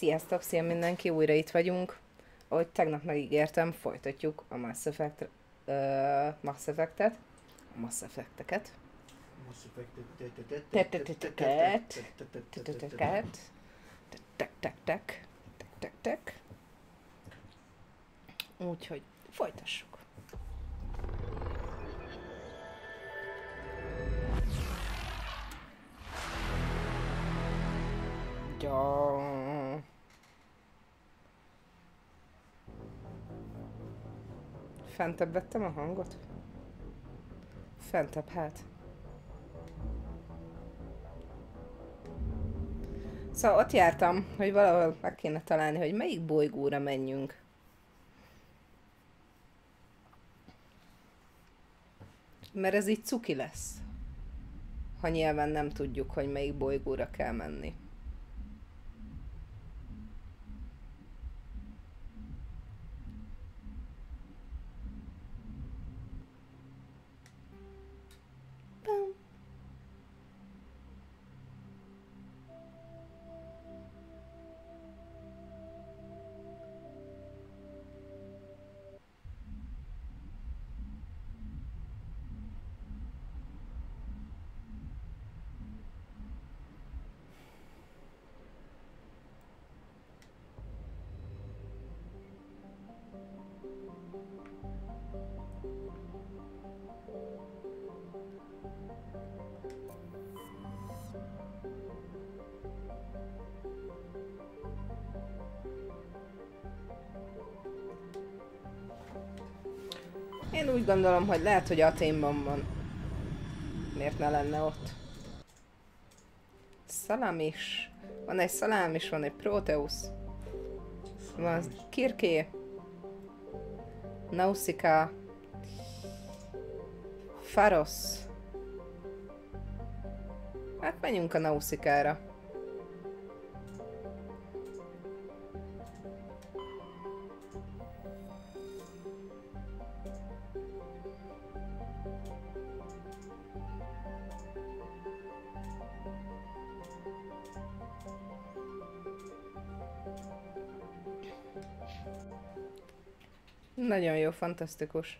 Sziasztok, szia mindenki, újra itt vagyunk. Ahogy tegnap megígértem, folytatjuk a Mass Effect, Mass Effect-et, a Mass Effect-eket. Úgyhogy folytassuk. Ja. Fentebb vettem a hangot? Fentebb, hát. Szóval ott jártam, hogy valahol meg kéne találni, hogy melyik bolygóra menjünk. Mert ez így cuki lesz. Ha nyilván nem tudjuk, hogy melyik bolygóra kell menni. Én úgy gondolom, hogy lehet, hogy Athénban van. Miért ne lenne ott? Szalamis. Van egy Szalamis, van egy Proteus. Van Kirké. Nausicaa. Pharos. Hát menjünk a Nausicára. Nagyon jó, fantasztikus.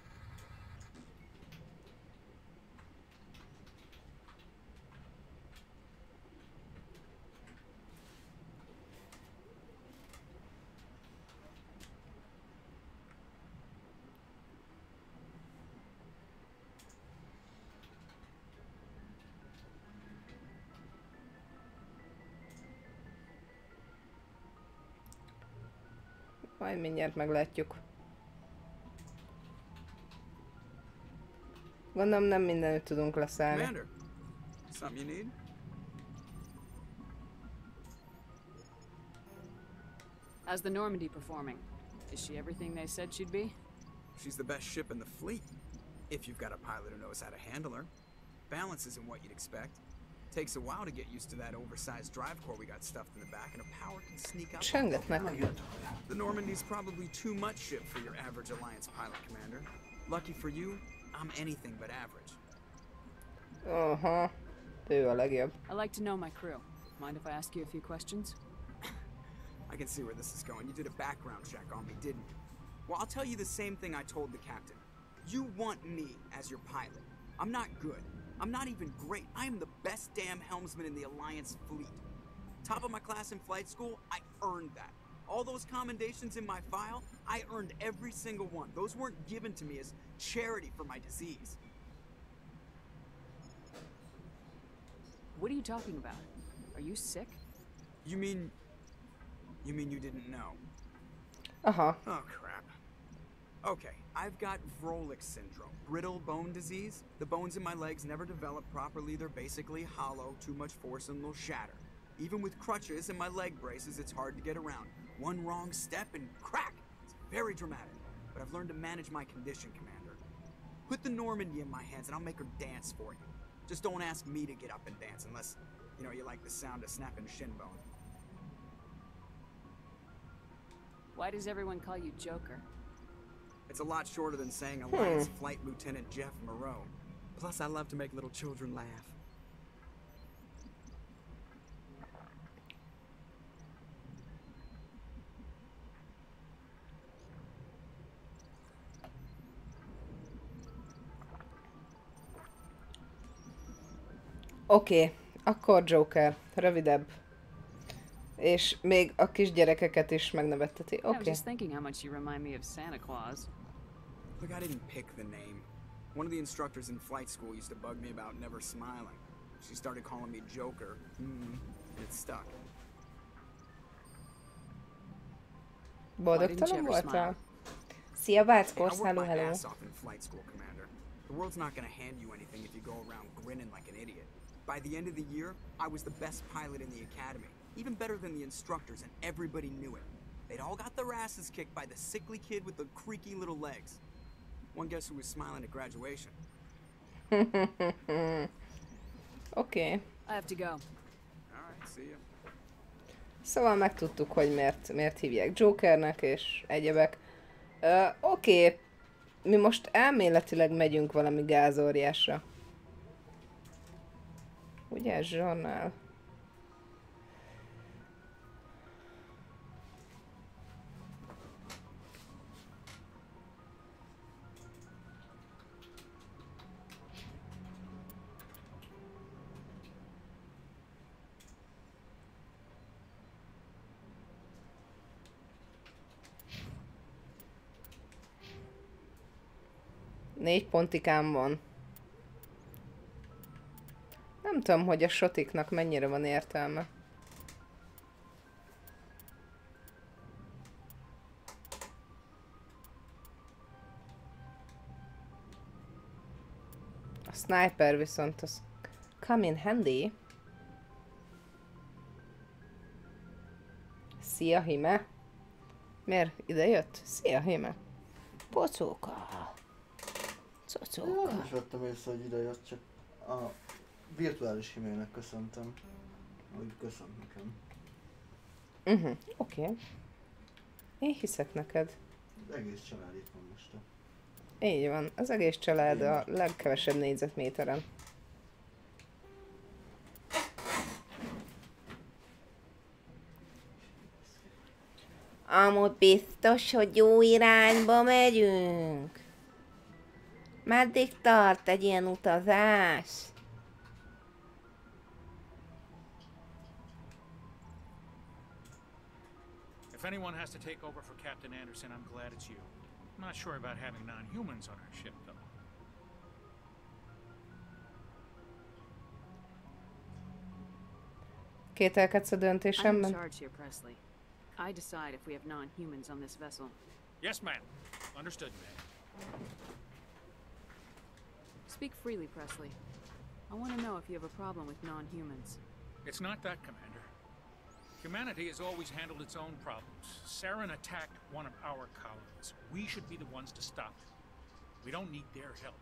Majd mindjárt meglátjuk. Gondolom nem mindenütt tudunk leszállni. Commander, something you need? How's the Normandy performing? Is she everything they said she'd be? She's the best ship in the fleet. If you've got a pilot who knows how to handle her. Balance isn't what you'd expect. Takes a while to get used to that oversized drive core we got stuffed in the back, and a power can sneak up. Csöngetnek. The Normandy's probably too much ship for your average Alliance pilot, Commander. Lucky for you, I'm anything but average. Aha. Ő a legjobb. I like to know my crew. Mind if I ask you a few questions? I can see where this is going. You did a background check on me, didn't you? Well, I'll tell you the same thing I told the captain. You want me as your pilot. I'm not good. I'm not even great. I am the best damn helmsman in the Alliance fleet. Top of my class in flight school, I earned that. All those commendations in my file, I earned every single one. Those weren't given to me as charity for my disease. What are you talking about? Are you sick? You mean you didn't know? Aha. Oh, crap. Okay, I've got Vrolik syndrome, brittle bone disease. The bones in my legs never develop properly. They're basically hollow, too much force and they'll shatter. Even with crutches and my leg braces, it's hard to get around. One wrong step and crack! It's very dramatic. But I've learned to manage my condition, Commander. Put the Normandy in my hands and I'll make her dance for you. Just don't ask me to get up and dance unless, you like the sound of snapping shin bone. Why does everyone call you Joker? It's a lot shorter than saying Alliance Flight Lieutenant Jeff Moreau. Plus, I love to make little children laugh. Oké, akkor Joker. Rövidebb. És még a kisgyerekeket is megnevetteti. I was Oké. just thinking how much you remind me of Santa Claus. Look, I didn't pick the name. One of the instructors in flight school used to bug me about never smiling. She started calling me Joker. And it stuck. Boldogtalan voltál? Szia, Váckos, I worked hello, my hello. ass off in flight school, Commander. The world's not gonna hand you anything if you go around grinning like an idiot. By the end of the year, I was the best pilot in the academy. Even better than the instructors, and everybody knew it. They'd all got their asses kicked by the sickly kid with the creaky little legs. One guess who was smiling at graduation? Oké. I have to go. Alright, see ya. Szóval megtudtuk, hogy miért hívják Jokernek, és egyebek. Oké. Mi most elméletileg megyünk valami gázóriásra. Ugye, zsarnál? Négy pontikám van. Nem tudom, hogy a sotiknak mennyire van értelme. A sniper viszont az come in handy. Szia, Hime. Miért ide jött? Szia, Hime. Pocóka. Cocóka. Nem is vettem észre, hogy ide jött, csak a virtuális hímének köszöntem. Hogy köszönt nekem. Oké. Én hiszek neked. Az egész család itt van most. Így van, az egész család a legkevesebb négyzetméteren. Amúgy biztos, hogy jó irányba megyünk. Meddig tart egy ilyen utazás? If anyone has to take over for Captain Anderson, I'm glad it's you. I'm not sure about having non-humans on our ship, though. Kételkedsz a I'm in döntésemben? charge here, Presley. I decide if we have non-humans on this vessel. Yes, ma'am. Understood, ma'am. Speak freely, Presley. I want to know if you have a problem with non-humans. It's not that, Commander. Humanity has always handled its own problems. Saren attacked one of our colonies. We should be the ones to stop it. We don't need their help.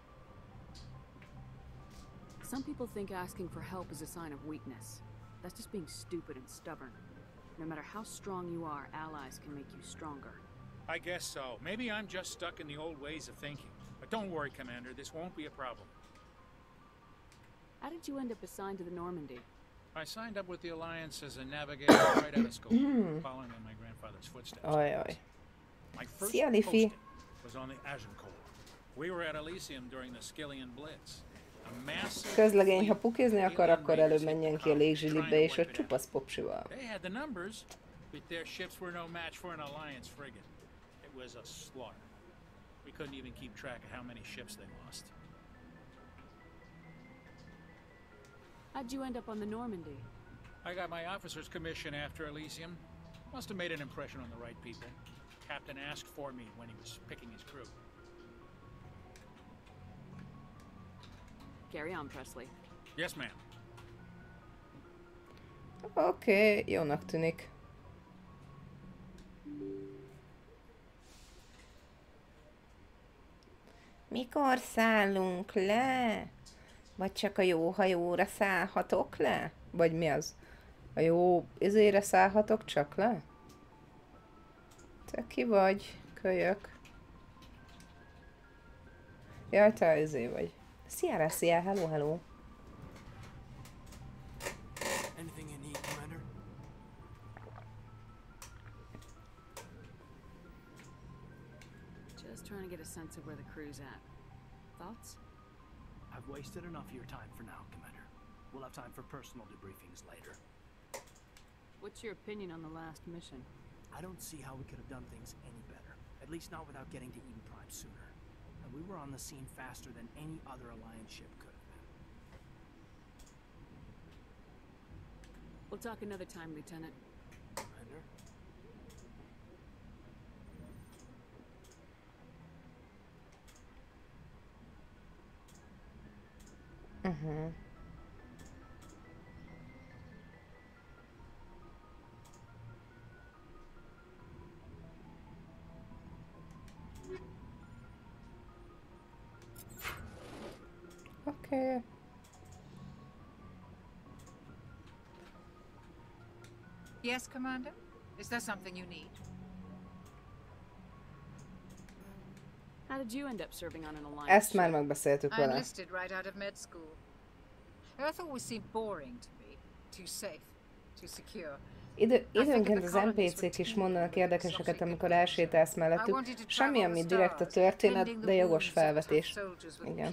Some people think asking for help is a sign of weakness. That's just being stupid and stubborn. No matter how strong you are, allies can make you stronger. I guess so. Maybe I'm just stuck in the old ways of thinking. But don't worry, Commander. This won't be a problem. How did you end up assigned to the Normandy? I signed up with the Alliance as a navigator right out of school, following in my grandfather's footsteps. Ajaj. My first Szia, Lifi. posting was on the Agincourt. We were at Elysium during the Skillian Blitz. A massive Közlegény, ha fleet pukizni of akar, alien akkor raiders előbb hit menjen the ki a colony, légzsilibbe, trying és to ott wipe it out. csupasz popsival. They had the numbers, but their ships were no match for an Alliance frigate. It was a slaughter. We couldn't even keep track of how many ships they lost. How'd you end up on the Normandy? I got my officer's commission after Elysium. Must have made an impression on the right people. Captain asked for me when he was picking his crew. Carry on, Presley. Yes, ma'am. Oké, jónak tűnik. Mikor szállunk le? Vagy csak a jó hajóra szállhatok le? Vagy mi az? A jó izére szállhatok csak le? Te ki vagy, kölyök? Jaj, te izé vagy. Szia, szia, hello, hello. Anything you need, Commander? Just trying to get a sense of where the crew's at. Thoughts? I've wasted enough of your time for now, Commander. We'll have time for personal debriefings later. What's your opinion on the last mission? I don't see how we could have done things any better. At least not without getting to Eden Prime sooner. And we were on the scene faster than any other Alliance ship could have been. We'll talk another time, Lieutenant. Commander? Oké. Yes, Commander? Is there something you need? How did you end up serving on an Alliance Ezt már ship? megbeszéltük I vele. enlisted right out of med school. Earth always seemed boring to me. Too safe, too secure. Időnként az NPC-k is mondanak érdekeseket, amikor elsétálsz mellettük. Semmi, ami direkt a történet, de jogos felvetés. Igen.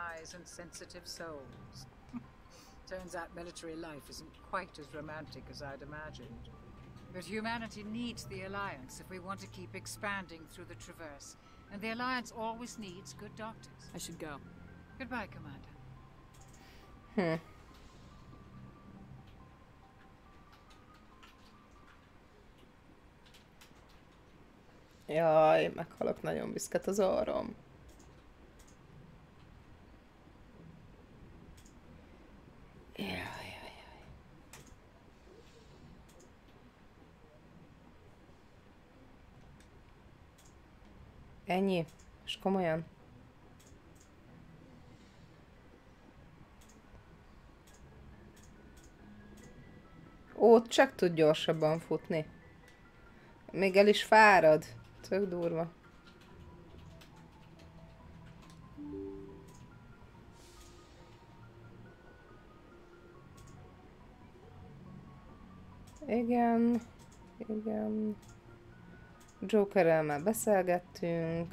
Turns out military life isn't quite as romantic as I'd imagined. But humanity needs the Alliance if we want to keep expanding through the Traverse. And the Alliance always needs good doctors. I should go. Goodbye, Commander. Jaj, meghalok, nagyon viszket az orrom. Jaj. Ennyi? És komolyan? Ó, csak tud gyorsabban futni. Még el is fárad. Tök durva. Igen. Jokerrel már beszélgettünk.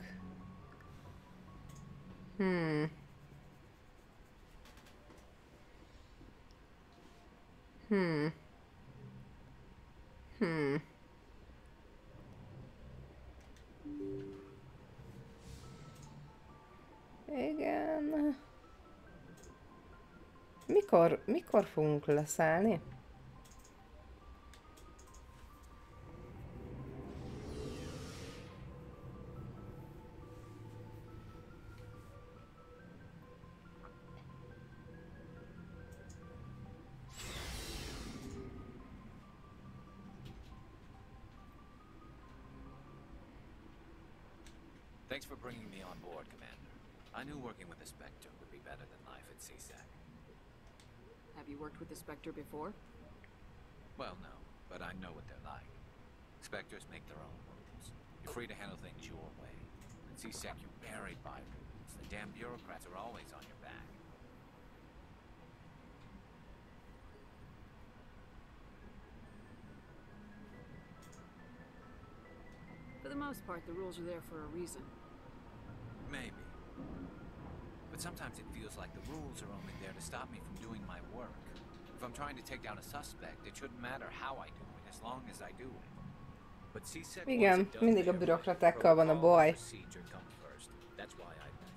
Igen. Mikor fogunk leszállni? Thanks for bringing me on board, Commander. I knew working with the Spectre would be better than life at CSAC. Have you worked with the Spectre before? Well, no, but I know what they're like. Spectres make their own rules. You're free to handle things your way. At CSAC, you're buried by rules. The damn bureaucrats are always on your back. For the most part, the rules are there for a reason. Maybe. But sometimes it feels like the rules are only there to stop me from doing my work. If I'm trying to take down a suspect, it shouldn't matter how I do it, as long as I do it. But CSEC Igen, mindig a bürokratákkal van a baj. That's why I left.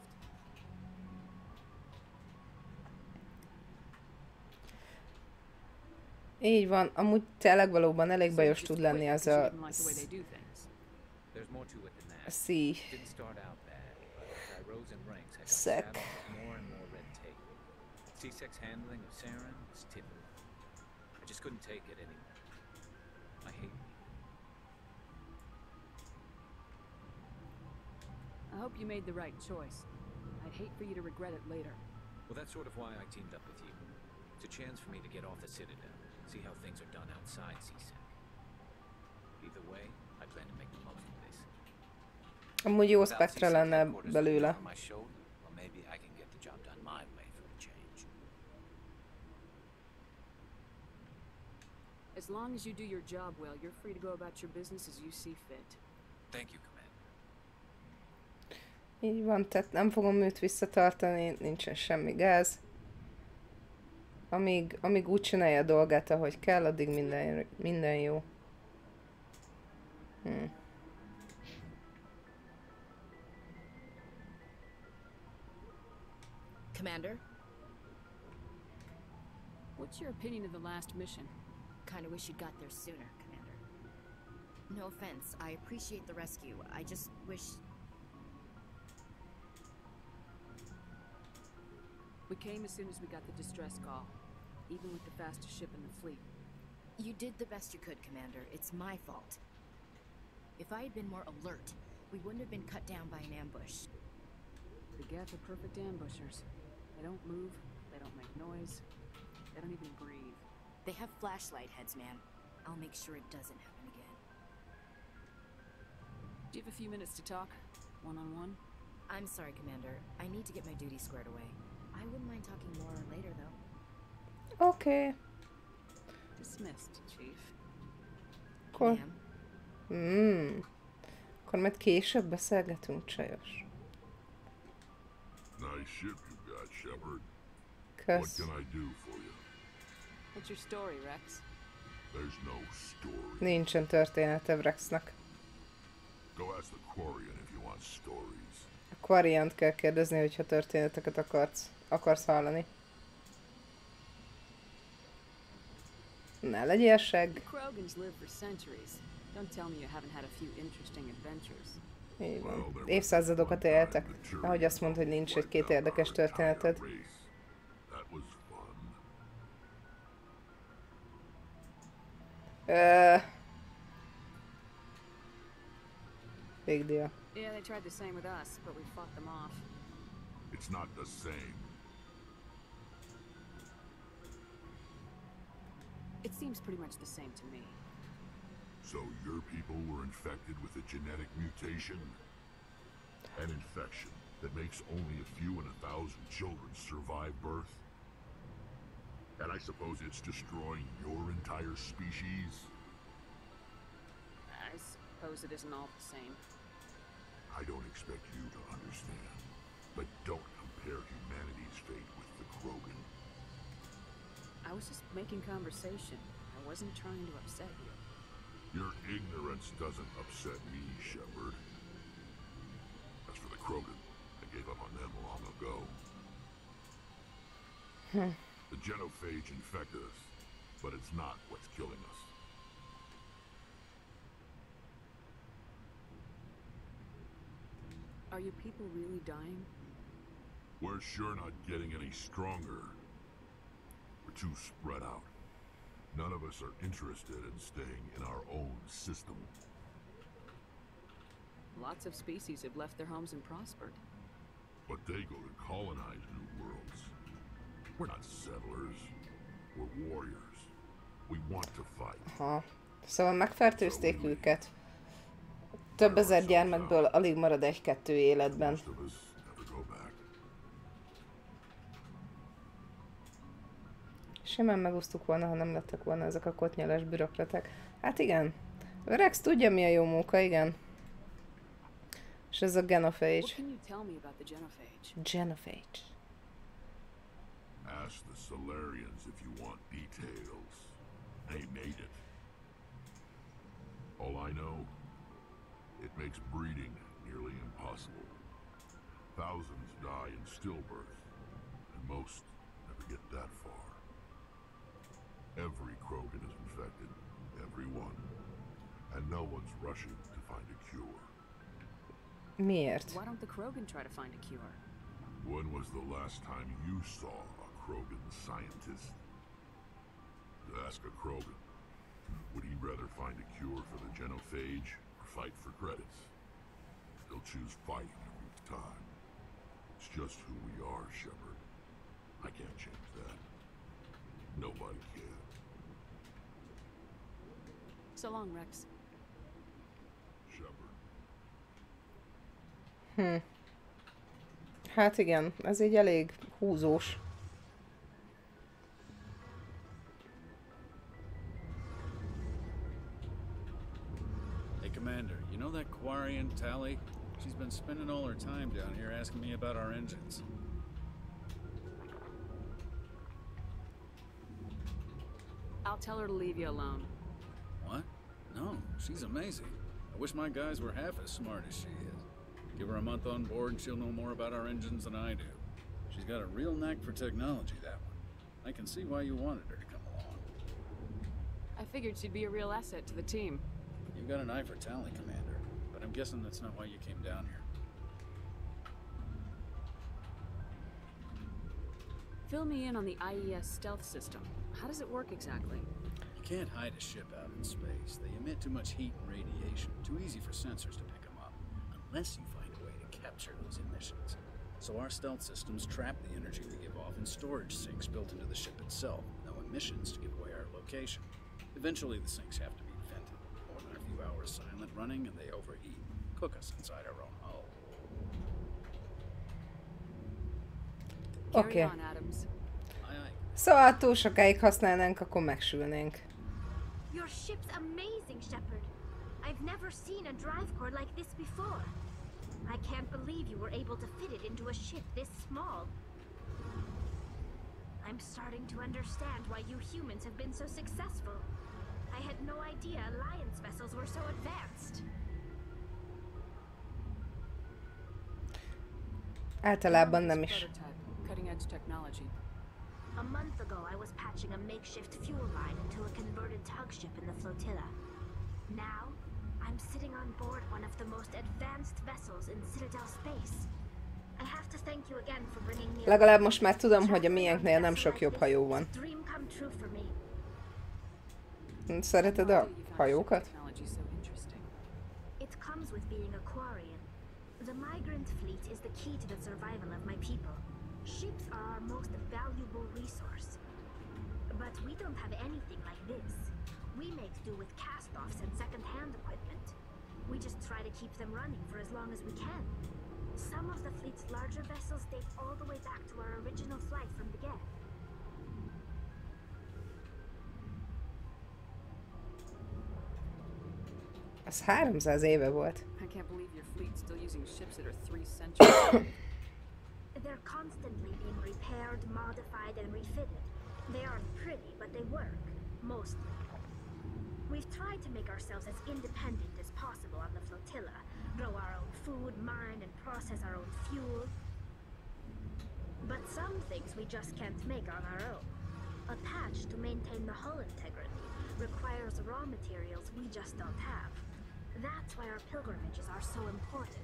Így van, amúgy tényleg valóban elég bajos tud lenni az a There's more to it than that. SEC. Didn't start out bad, but as I rose in ranks, I got saddled with more and more red tape. CSEC's handling of Saren was typical. I just couldn't take it anymore. I hate it. I hope you made the right choice. I'd hate for you to regret it later. Well, that's sort of why I teamed up with you. It's a chance for me to get off the Citadel, see how things are done outside CSEC. Either way, I plan to make the most of this. Amúgy jó Spectre lenne belőle. As long as you do your job well, you're free to go about your business as you see fit. Thank you, Commander. Így van, tehát nem fogom őt visszatartani, nincsen semmi gáz. Amíg úgy csinálja a dolgát, ahogy kell, addig minden jó. Commander? What's your opinion of the last mission? Kinda wish you'd got there sooner, Commander. No offense, I appreciate the rescue. I just wish... We came as soon as we got the distress call, even with the fastest ship in the fleet. You did the best you could, Commander. It's my fault. If I had been more alert, we wouldn't have been cut down by an ambush. The Geth are perfect ambushers. They don't move, they don't make noise, they don't even breathe. They have flashlight heads, man. I'll make sure it doesn't happen again. Do you have a few minutes to talk? One-on-one? I'm sorry, Commander. I need to get my duty squared away. I wouldn't mind talking more later, though. Oké. Dismissed, Chief. Akkor... Akkor majd később beszélgetünk, csajos. Nice ship you got, Shepard. Kösz. What can I do for you? What's your story, Rex? There's no story. Nincsen története Rexnek. Go ask the Quarian if you want stories. A Quariant kell kérdezni, hogyha történeteket akarsz hallani. Ne legyél seg. The Krogans live for centuries. Don't tell me you haven't had a few interesting adventures. Így van. Évszázadokat éltek. Ahogy azt mondta, hogy nincs egy-két érdekes történeted. Big deal. Yeah, they tried the same with us, but we fought them off. It's not the same. It seems pretty much the same to me. So your people were infected with a genetic mutation? An infection that makes only a few in 1,000 children survive birth? And I suppose it's destroying your entire species? I suppose it isn't all the same. I don't expect you to understand, but don't compare humanity's fate with the Krogan. I was just making conversation. I wasn't trying to upset you. Your ignorance doesn't upset me, Shepard. As for the Krogan, I gave up on them long ago. The genophage infected us, but it's not what's killing us. Are your people really dying? We're sure not getting any stronger. We're too spread out. None of us are interested in staying in our own system. Lots of species have left their homes and prospered. But they go to colonize new worlds. We're not settlers. We're warriors. We want to fight. Aha. Szóval megfertőzték őket. Több ezer gyermekből alig marad egy-kettő életben. Simán megosztuk volna, ha nem lettek volna ezek a kotnyeles bürokraták. Hát igen. Rex tudja, mi a jó móka, igen. És ez a genophage. Genophage. Ask the Solarians if you want details. They made it. All I know, it makes breeding nearly impossible. Thousands die in stillbirth, and most never get that far. Every Krogan is infected, every one, and no one's rushing to find a cure. Miért? Why don't the Krogan try to find a cure? When was the last time you saw a Krogan scientist? Ask a Krogan. Would he rather find a cure for the genophage or fight for credits? He'll choose fighting every time. It's just who we are, Shepard. I can't change that. Nobody can. So long, Rex. Shepard. Hát igen, ez így elég húzós. Hey, Commander, you know that Quarian Tali? She's been spending all her time down here asking me about our engines. I'll tell her to leave you alone. What? No, she's amazing. I wish my guys were half as smart as she is. Give her a month on board and she'll know more about our engines than I do. She's got a real knack for technology, that one. I can see why you wanted her to come along. I figured she'd be a real asset to the team. You've got an eye for talent, Commander, but I'm guessing that's not why you came down here. Fill me in on the IES stealth system. How does it work exactly? You can't hide a ship out in space. They emit too much heat and radiation. Too easy for sensors to pick them up, unless you find a way to capture those emissions. So our stealth systems trap the energy we give off in storage sinks built into the ship itself. No emissions to give away our location. Eventually the sinks have to be vented. More than a few hours silent running and they overheat. Cook us inside our own hull. Carry Oké. on, Adams. Szóval túl sokáig használnánk, akkor megsülnénk. Your ship's amazing, Shepard. I've never seen a drive core like this before. I can't believe you were able to fit it into a ship this small. I'm starting to understand why you humans have been so successful. I had no idea Alliance vessels were so advanced. Általában nem is. Cutting edge technology. A month ago, I was patching a makeshift fuel line into a converted tug ship in the flotilla. Now, I'm sitting on board one of the most advanced vessels in Citadel space. I have to thank you again for bringing me. Legalább most már tudom, hogy a miénknél nem sok jobb hajó van. Dream come true for me. Szereted a hajókat? It comes with being a Quarian. The migrant fleet is the key to the survival of my people. Ships are our most valuable resource. But we don't have anything like this. We make do with cast-offs and second-hand equipment. We just try to keep them running for as long as we can. Some of the fleet's larger vessels date all the way back to our original flight from the Geth. Az 300 éve volt. I can't believe your fleet's still using ships that are 3 centuries. They're constantly being repaired, modified, and refitted. They aren't pretty, but they work. Mostly. We've tried to make ourselves as independent as possible on the flotilla. Grow our own food, mine, and process our own fuel. But some things we just can't make on our own. A patch to maintain the hull integrity requires raw materials we just don't have. That's why our pilgrimages are so important.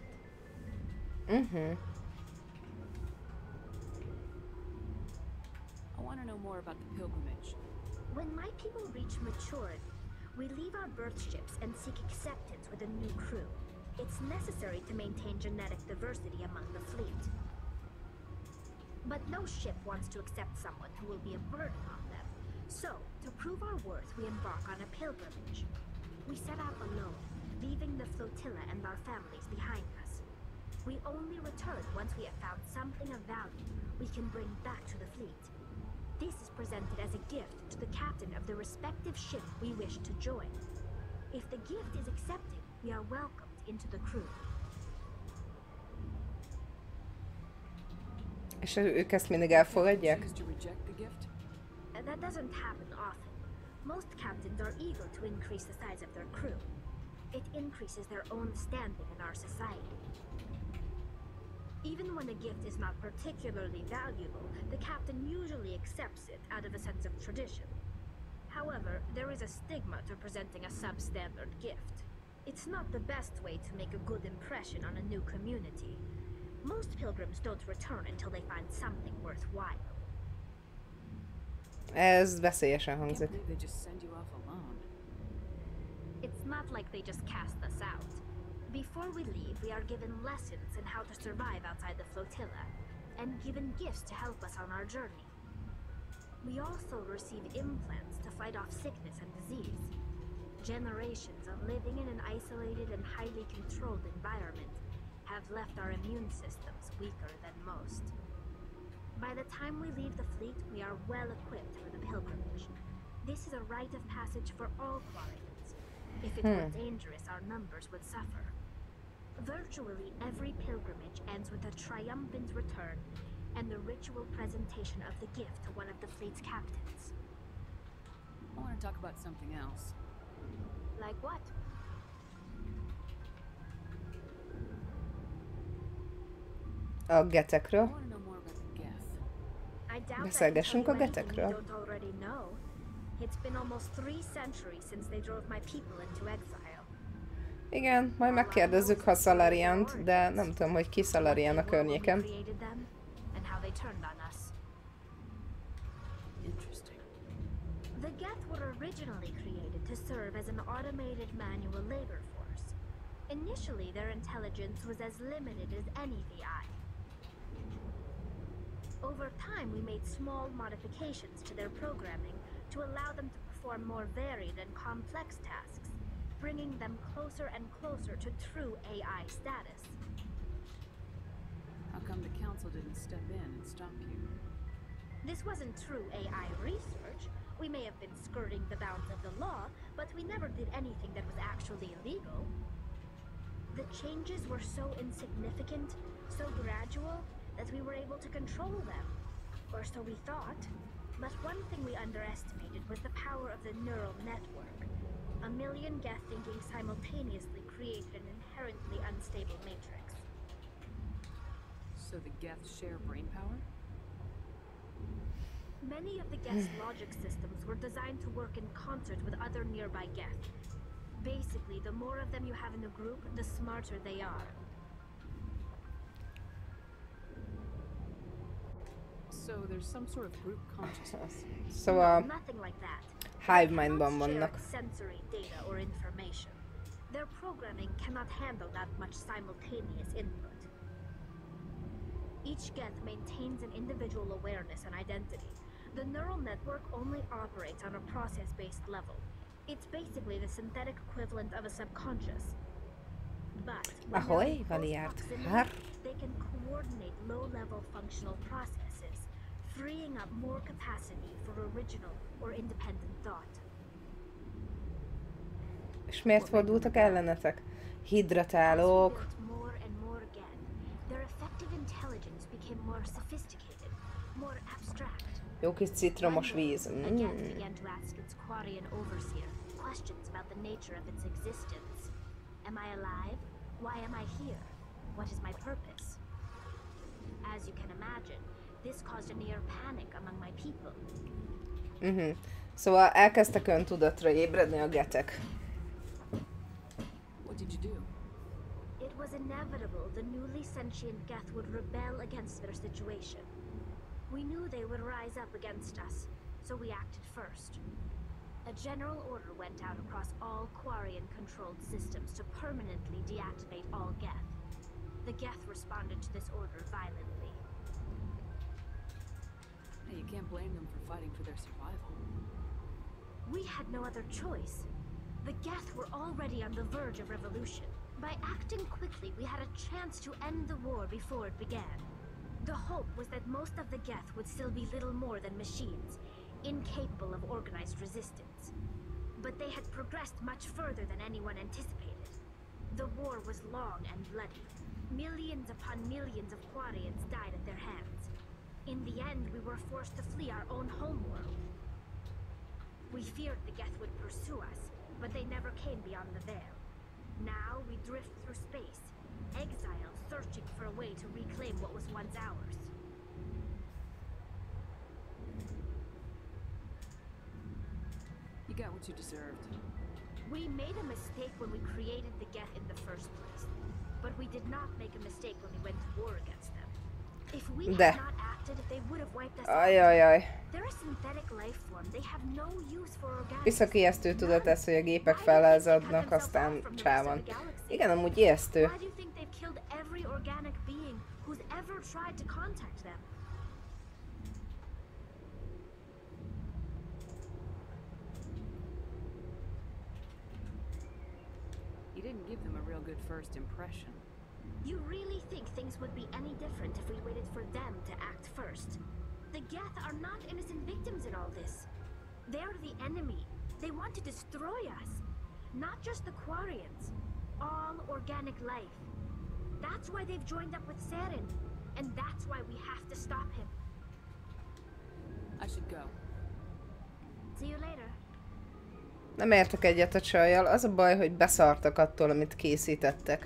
I want to know more about the pilgrimage. When my people reach maturity, we leave our birth ships and seek acceptance with a new crew. It's necessary to maintain genetic diversity among the fleet. But no ship wants to accept someone who will be a burden on them. So, to prove our worth, we embark on a pilgrimage. We set out alone, leaving the flotilla and our families behind us. We only return once we have found something of value we can bring back to the fleet. This is presented as a gift to the captain of the respective ship we wish to join. If the gift is accepted, we are welcomed into the crew. És ők ezt mindig elfogadják? That doesn't happen often. Most captains are eager to increase the size of their crew. It increases their own standing in our society. Even when a gift is not particularly valuable, the captain usually accepts it out of a sense of tradition. However, there is a stigma to presenting a substandard gift. It's not the best way to make a good impression on a new community. Most pilgrims don't return until they find something worthwhile. Ez veszélyesen hangzik. It's not like they just cast us out. Before we leave, we are given lessons in how to survive outside the flotilla, and given gifts to help us on our journey. We also receive implants to fight off sickness and disease. Generations of living in an isolated and highly controlled environment have left our immune systems weaker than most. By the time we leave the fleet, we are well equipped for the pilgrimage. This is a rite of passage for all Quarians. If it were dangerous, our numbers would suffer. Virtually every pilgrimage ends with a triumphant return and the ritual presentation of the gift to one of the fleet's captains. want to talk about something else. Like what? A getekről. I want to know more about the Geth. I doubt I can Beszélgessünk tell a you anything getekről. you don't already know. It's been almost 3 centuries since they drove my people into exile. Igen, majd megkérdezzük, ha Salariant, de nem tudom, hogy ki Salarian a környéken. Created them and how they turned on us. Interesting. The Geth were originally created to serve as an automated manual labor force. Initially, their intelligence was as limited as any VI. Over time, we made small modifications to their programming to allow them to perform more varied and complex tasks, bringing them closer and closer to true AI status. How come the council didn't step in and stop you? This wasn't true AI research. We may have been skirting the bounds of the law, but we never did anything that was actually illegal. The changes were so insignificant, so gradual, that we were able to control them. Or so we thought. But one thing we underestimated was the power of the neural network. A million Geth thinking simultaneously created an inherently unstable matrix. So the Geth share brain power? Many of the Geth's logic systems were designed to work in concert with other nearby Geth. Basically, the more of them you have in the group, the smarter they are. So there's some sort of group consciousness. Szóval Nothing like that. Hive Mindban vannak. Sensory data or information. Their programming cannot handle that much simultaneous input. Each Geth maintains an individual awareness and identity. The neural network only operates on a process-based level. It's basically the synthetic equivalent of a subconscious. But Ahoy, Valiard. Hát? They can coordinate low-level functional processes, freeing up more capacity for original or independent thought. És miért fordultak ellenetek? Hidratálók. More and more again, their effective intelligence became more sophisticated, more abstract. Jó kis citromos víz. Again began to ask its Quarian overseer questions about the nature of its existence. Am I alive? Why am I here? What is my purpose? As you can imagine, this caused a near panic among my people. Szóval elkezdtek öntudatra ébredni a getek. What did you do? It was inevitable the newly sentient Geth would rebel against their situation. We knew they would rise up against us, so we acted first. A general order went out across all Quarian-controlled systems to permanently deactivate all Geth. The Geth responded to this order violently. Hey, you can't blame them for fighting for their survival. We had no other choice. The Geth were already on the verge of revolution. By acting quickly, we had a chance to end the war before it began. The hope was that most of the Geth would still be little more than machines, incapable of organized resistance. But they had progressed much further than anyone anticipated. The war was long and bloody. Millions upon millions of Quarians died at their hands. In the end, we were forced to flee our own homeworld. We feared the Geth would pursue us, but they never came beyond the veil. Now we drift through space, exiled, searching for a way to reclaim what was once ours. You got what you deserved. We made a mistake when we created the Geth in the first place, but we did not make a mistake when we went to war against them. If we had not acted, they would have wiped us out. They're a synthetic life form. They have no use for organic. Visszakijesztő tudat ez, hogy a gépek felázadnak, aztán csá van. Igen, amúgy ijesztő. Why do you think they've killed every organic being who's ever tried to contact them? You didn't give them a real good first impression. You really think things would be any different if we waited for them to act first? The Geth are not innocent victims in all this. They're the enemy. They want to destroy us. Not just the Quarians. All organic life. That's why they've joined up with Saren. And that's why we have to stop him. I should go. See you later. Nem értek egyet a csajjal, az a baj, hogy beszartak attól, amit készítettek.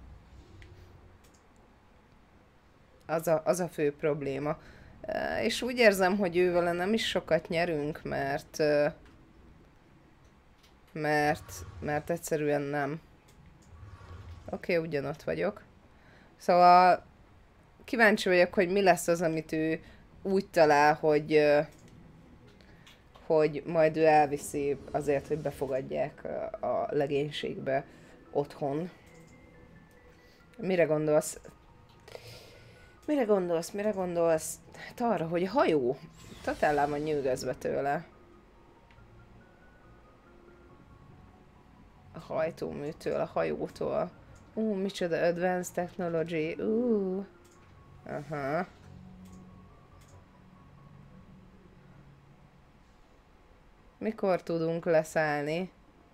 Az a fő probléma. És úgy érzem, hogy ővele nem is sokat nyerünk, mert egyszerűen nem. Oké, ugyanott vagyok. Szóval kíváncsi vagyok, hogy mi lesz az, amit ő úgy talál, hogy majd ő elviszi azért, hogy befogadják a legénységbe otthon. Mire gondolsz? Mire gondolsz? Hát arra, hogy a hajó totál el van nyűgözve tőle. A hajtóműtől, a hajótól. Micsoda advanced technology. Aha. Mikor tudunk leszállni?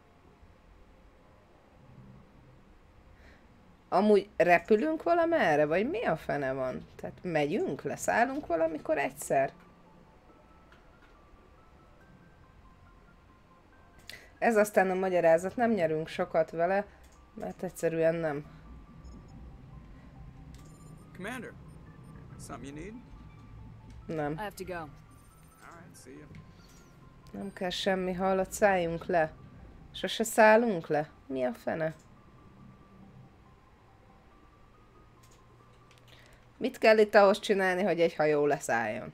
Amúgy repülünk valamerre? Vagy mi a fene van? Tehát megyünk? Leszállunk valamikor egyszer? Ez aztán a magyarázat. Nem nyerünk sokat vele, mert egyszerűen nem. Commander, something you need? Nem. I have to go. All right, see you. Nem kell semmi, hallott, szálljunk le. Sose szállunk le? Mi a fene? Mit kell itt ahhoz csinálni, hogy egy hajó leszálljon?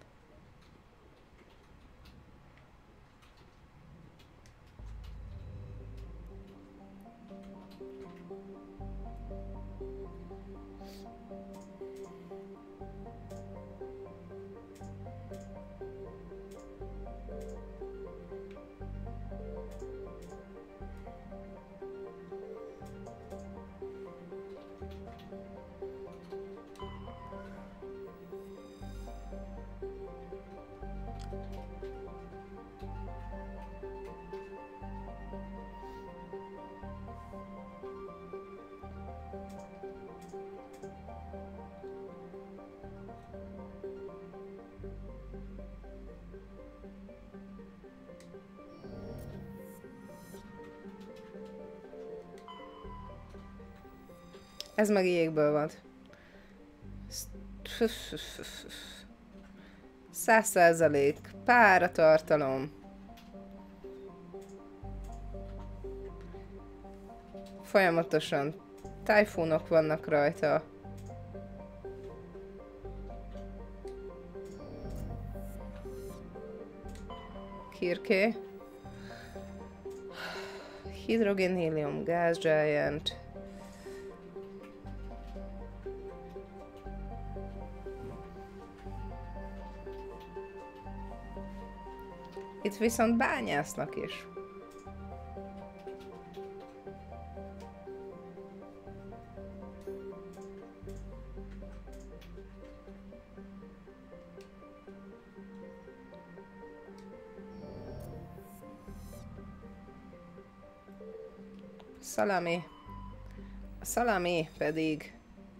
Ez meg jégből van. 100%. Páratartalom. Folyamatosan tájfúnok vannak rajta. Kirké. Hidrogén, hélium, gáz, giant. Itt viszont bányásznak is. Szalami. A szalami pedig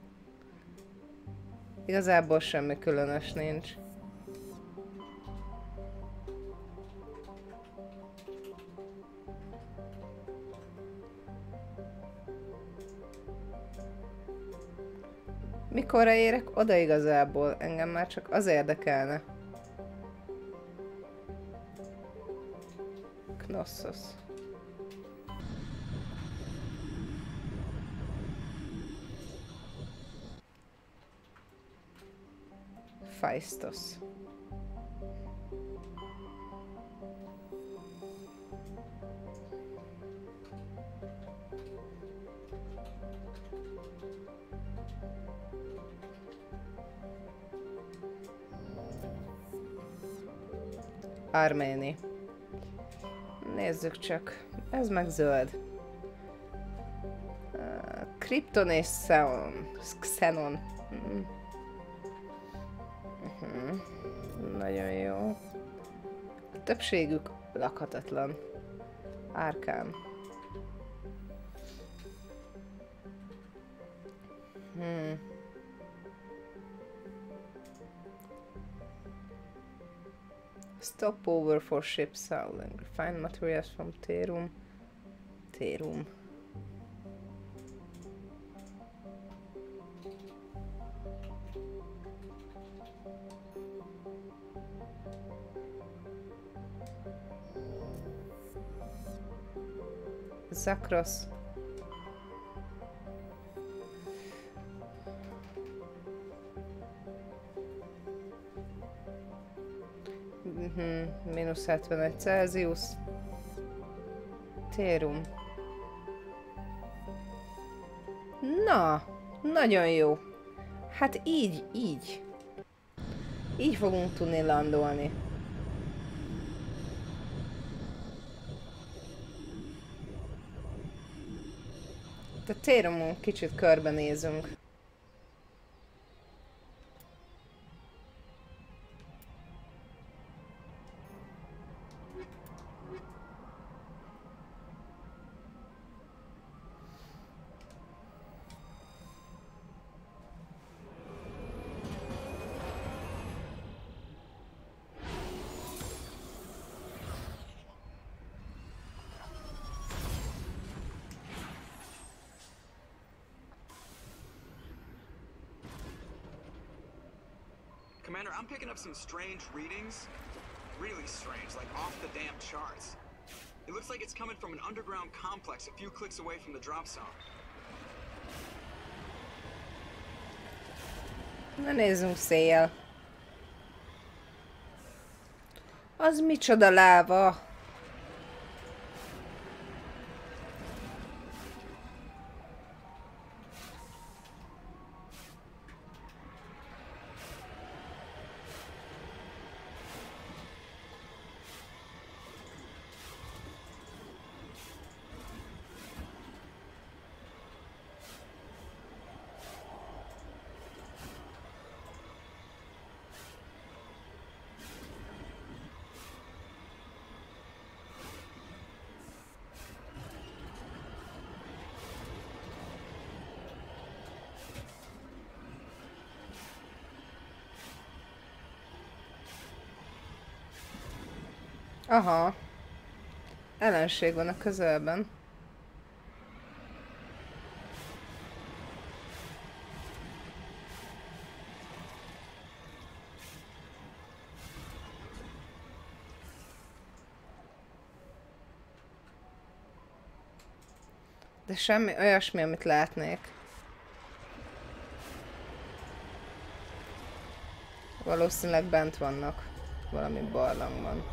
igazából semmi különös nincs. Mikorra érek oda igazából? Engem már csak az érdekelne. Knossos. Faistos. Arméni. Nézzük csak. Ez meg zöld. Krypton és Xenon. Nagyon jó. A többségük lakhatatlan. Árkán. Stopover for ship selling. Find materials from Terum. Terum. Zakros. Mínusz 71 Celsius. Térum. Na, nagyon jó. Hát így. Így fogunk tudni landolni. A Térumon kicsit körbenézünk. Commander, I'm picking up some strange readings. Really strange, like off the damn charts. It looks like it's coming from an underground complex a few clicks away from the drop zone. Na nézzünk széjjel. Az micsoda láva? Aha. Ellenség van a közelben. De semmi olyasmi, amit látnék. Valószínűleg bent vannak valami barlangban.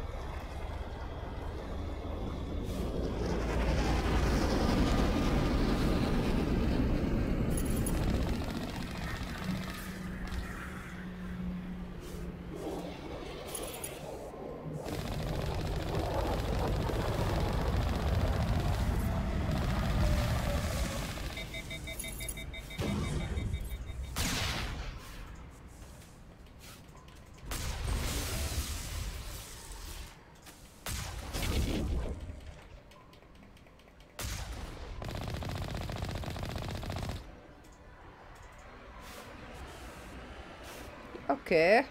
Oké.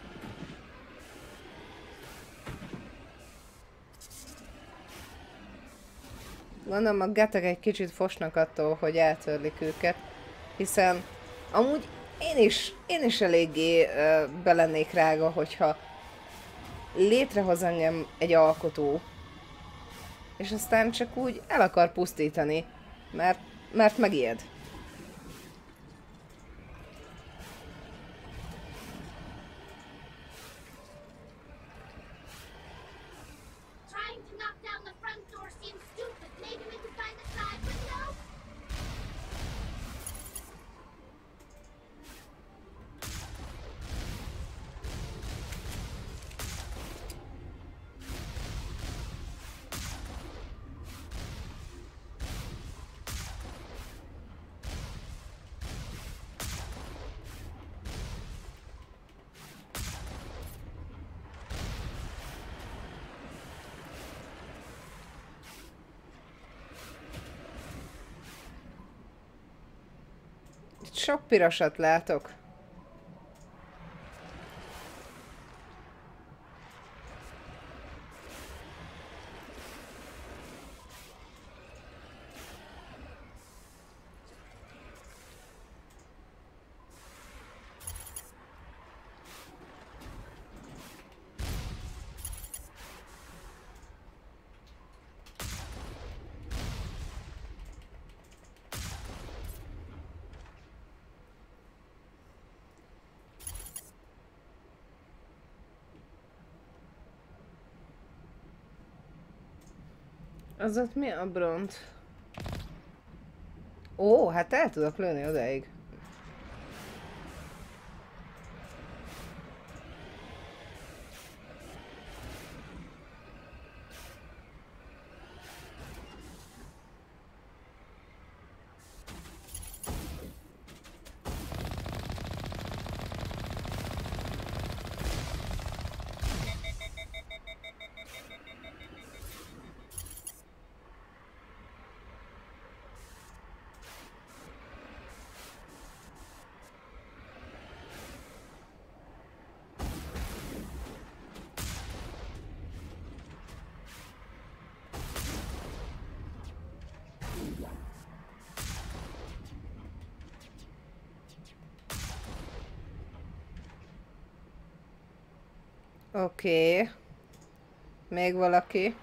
Gondolom a getek egy kicsit fosnak attól, hogy eltörlik őket, hiszen amúgy én is eléggé belennék rága, hogyha létrehoz engem egy alkotó, és aztán csak úgy el akar pusztítani, mert megijed. Sok pirosat látok. Az ott mi a bront? Ó, hát el tudok lőni odáig. Oké. Még valaki?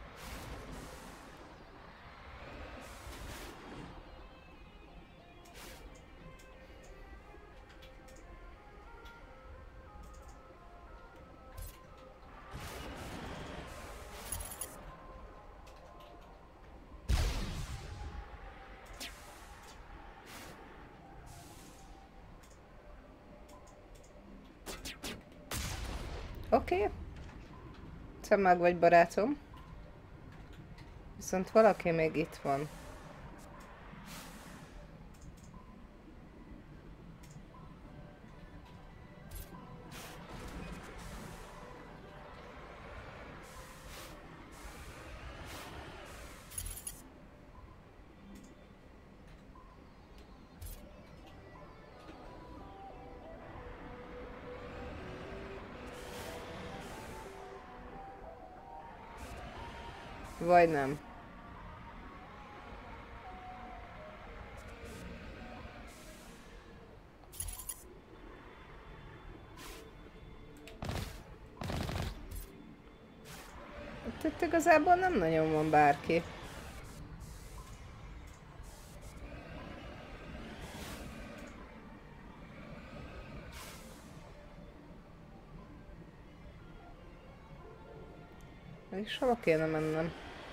Oké. Te meg vagy, barátom. Viszont valaki még itt van. Vagy nem. Itt igazából nem nagyon van bárki. És hova kéne mennem?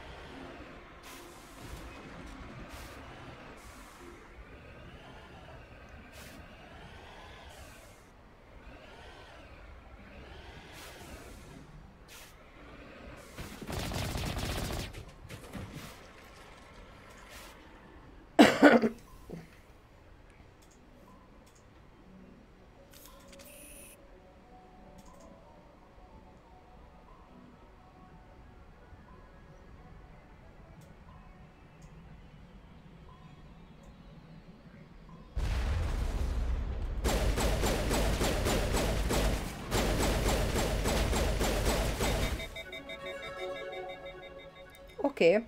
Oké.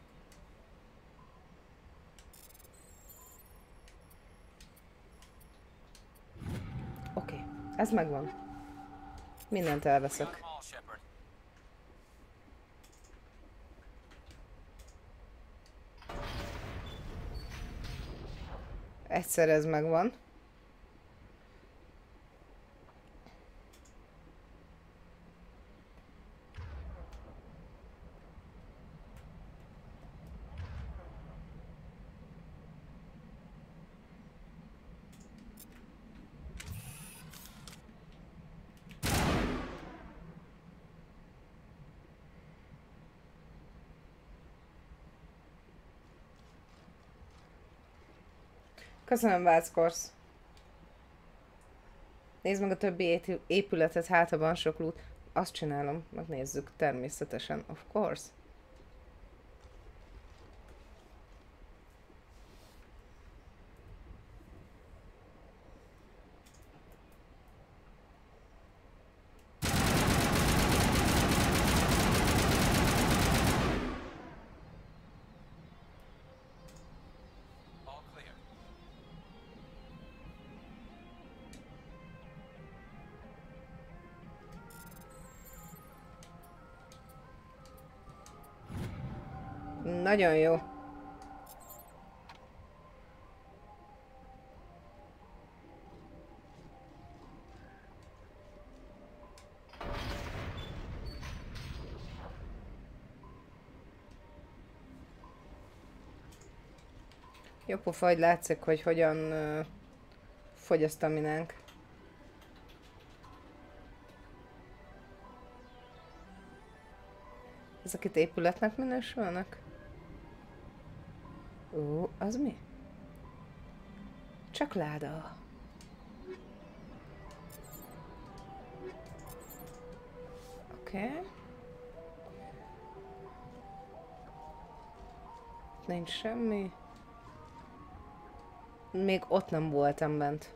Oké, ez megvan. Mindent elveszek. Egyszer ez megvan. Köszönöm, Váckorsz. Nézd meg a többi épületet, hát van sok loot. Azt csinálom, megnézzük természetesen, of course. Nagyon jó. Jó pofa, hogy látszik, hogy hogyan fogy a staminánk. Ezek itt épületnek minősülnek? Ó, az mi? Csak láda. Oké. Okay. Nincs semmi. Még ott nem voltam bent.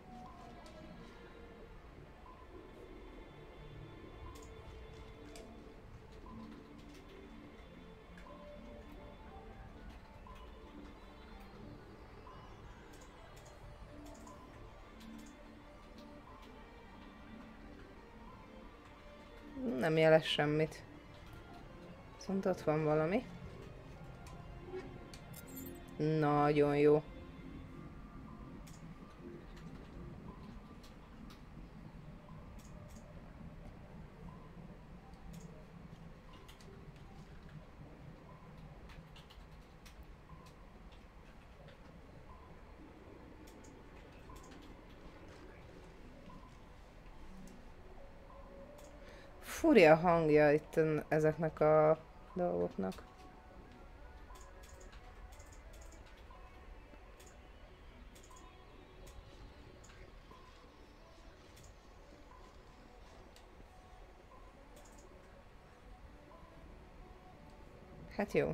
Nem jelez semmit. Viszont ott van valami. Nagyon jó. Furi a hangja itt ezeknek a dolgoknak. Hát jó.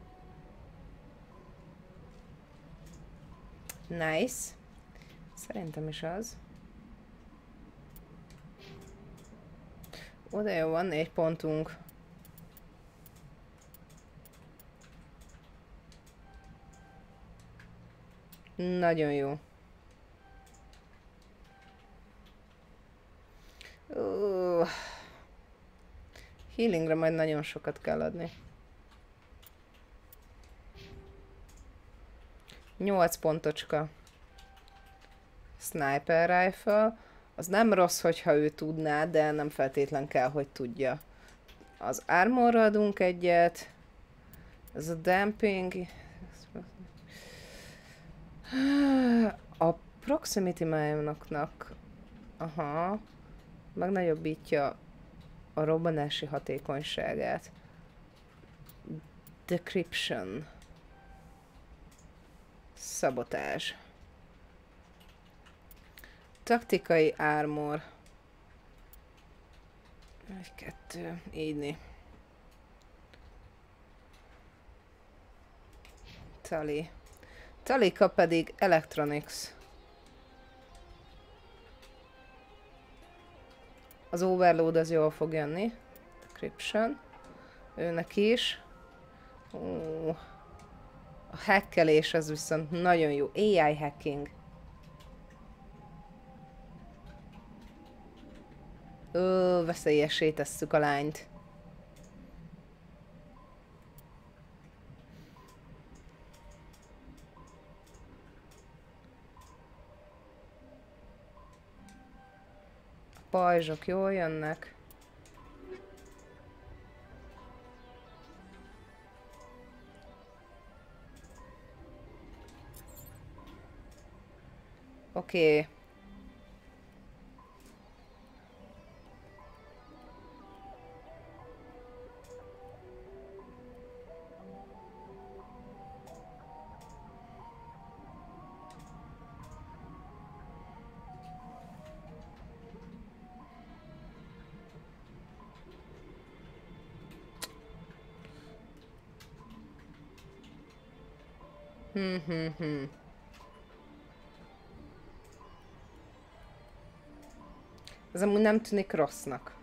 Nice. Szerintem is az. Oda jó, van 4 pontunk. Nagyon jó. Healingre majd nagyon sokat kell adni. 8 pontocska. Sniper rifle. Az nem rossz, hogyha ő tudná, de nem feltétlen kell, hogy tudja. Az armorra adunk egyet. Ez a damping. A proximity mine-oknak aha, megnagyobbítja a robbanási hatékonyságát. Decryption. Szabotázs. Taktikai armor. 1, 2, így. Tali. Talika pedig electronics. Az overload az jól fog jönni. Decryption. Őnek is. A hackelés az viszont nagyon jó. AI hacking. Veszélyessé tesszük a lányt. A pajzsok jól jönnek. Oké. Ez amúgy nem tűnik rossznak.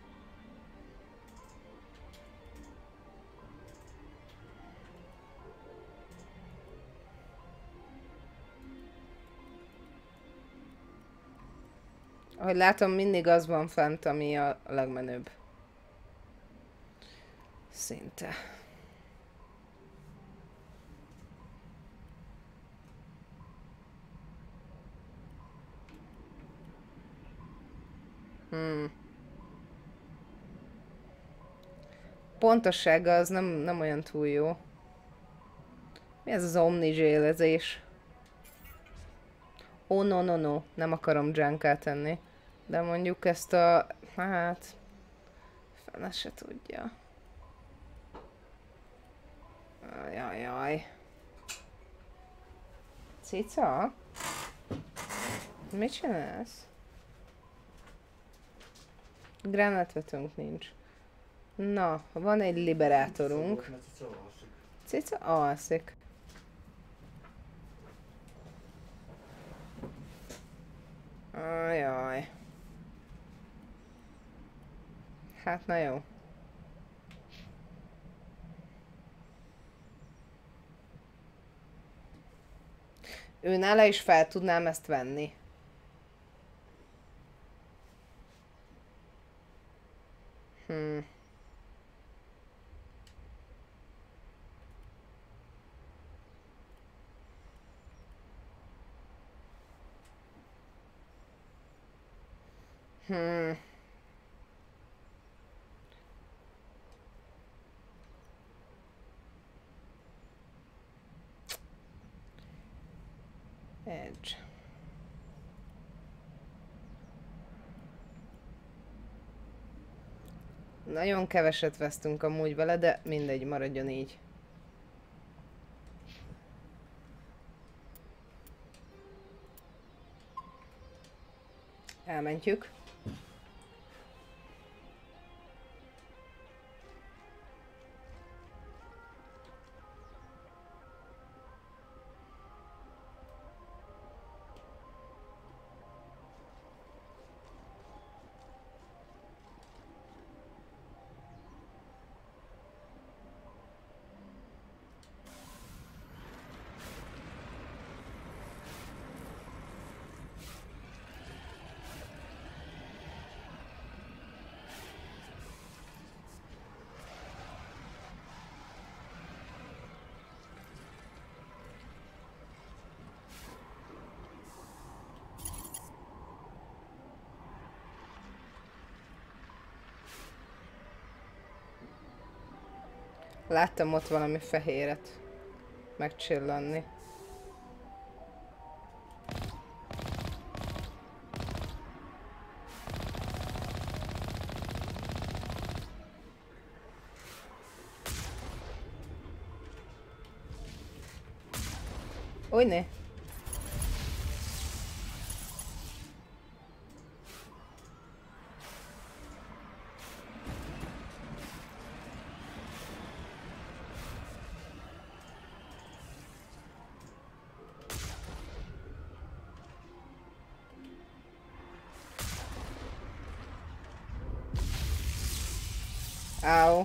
Ahogy látom, mindig az van fent, ami a legmenőbb. Szinte. Pontossága az nem olyan túl jó. Mi ez az omnizsélezés? Ó, no, nem akarom junkát tenni. De mondjuk ezt a... hát... fene se tudja. Ajajaj. Cica? Mit csinálsz? Gránátvetőnk nincs. Na, van egy liberátorunk. Cica alszik. Ajaj. Hát na jó. Őnála is fel tudnám ezt venni. Edge. Nagyon keveset vesztünk amúgy vele, de mindegy, maradjon így. Elmentjük. Láttam ott valami fehéret megcsillanni. Újné. Ow.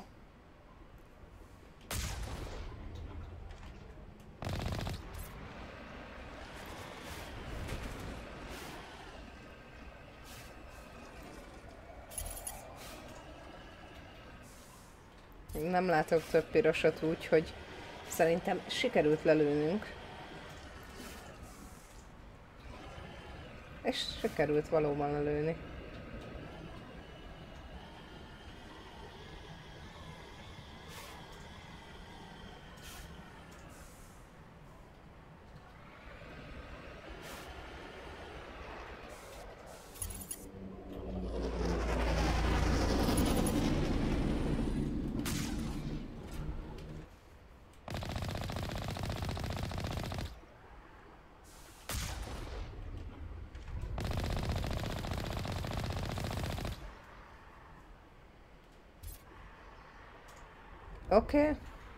Nem látok több pirosat, úgyhogy szerintem sikerült lelőnünk. És sikerült valóban lelőni. Oké.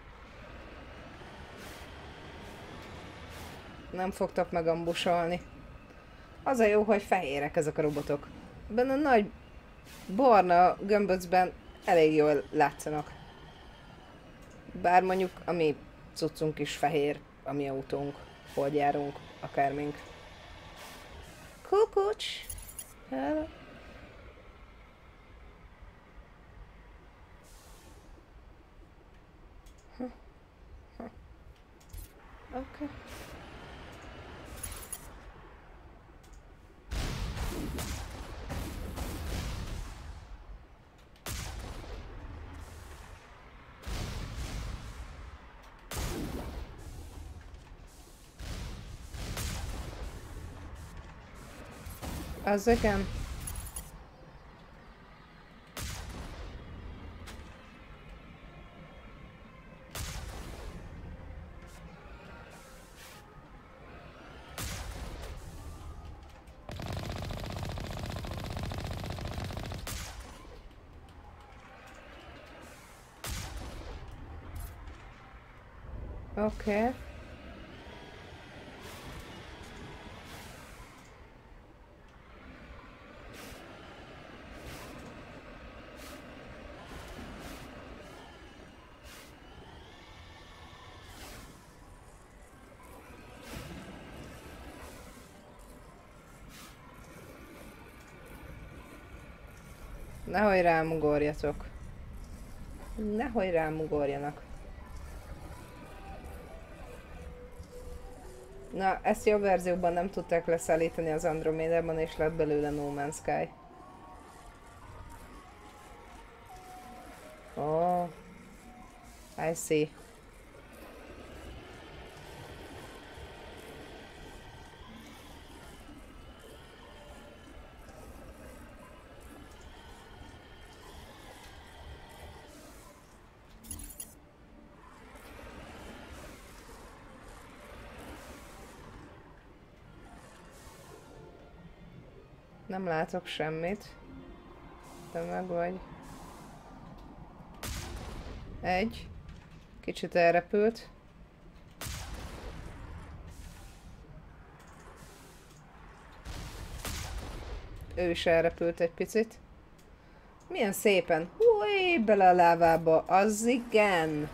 Nem fogtak megambusolni. Az a jó, hogy fehérek ezek a robotok. Ebben a nagy barna gömböcben elég jól látszanak. Bár mondjuk a mi cuccunk is fehér, a mi autónk, hol járunk, akármink. Kukucs! Hello. Okay. Az igen. Oké. Nehogy rám ugorjatok. Nehogy rám ugorjanak. Na, ezt jobb verzióban nem tudták leszállítani az Andromédában, és lett belőle No Man's Sky. Oh, I see. Nem látok semmit. Te meg vagy. Egy. Kicsit elrepült. Ő is elrepült egy picit. Milyen szépen. Húj, bele a lávába. Az igen.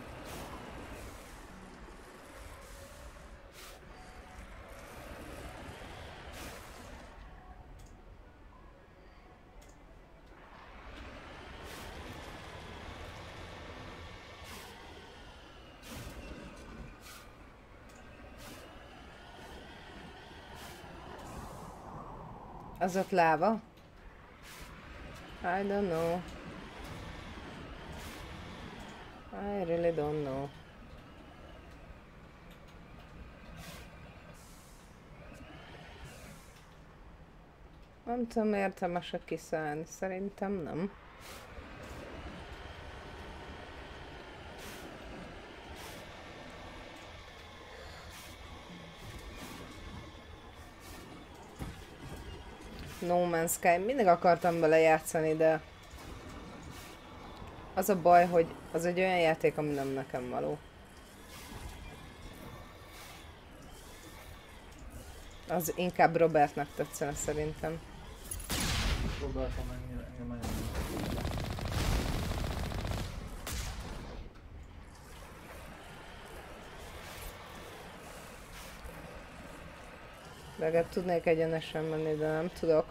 Az ott láva? I don't know. I really don't know. Nem tudom, értelmes-e kiszállni. Szerintem nem. No Man's Sky. Mindig akartam vele játszani, de az a baj, hogy az egy olyan játék, ami nem nekem való. Az inkább Robertnek tetszene szerintem. Robertnek engem nagyon. Legalább tudnék egyenesen menni, de nem tudok.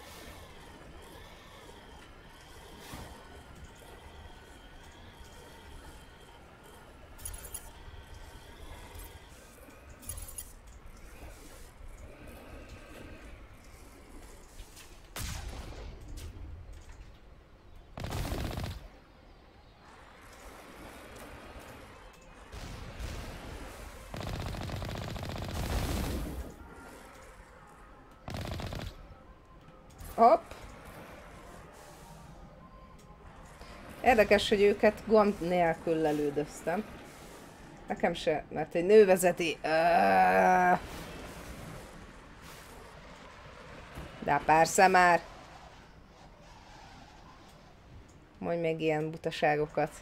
Hopp! Érdekes, hogy őket gond nélkül lelődöztem. Nekem se, mert egy nő vezeti. De persze már! Mondj meg ilyen butaságokat.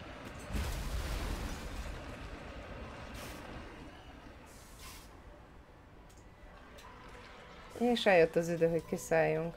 És eljött az idő, hogy kiszálljunk.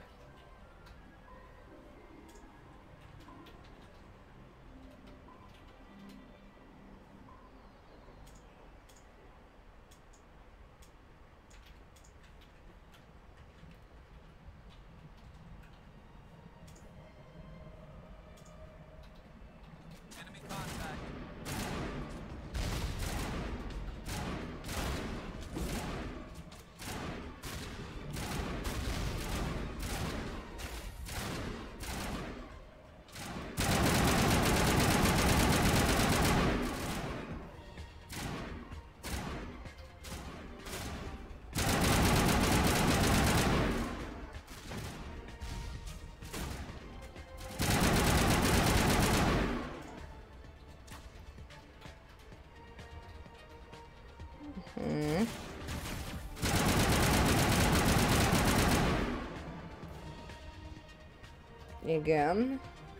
Igen.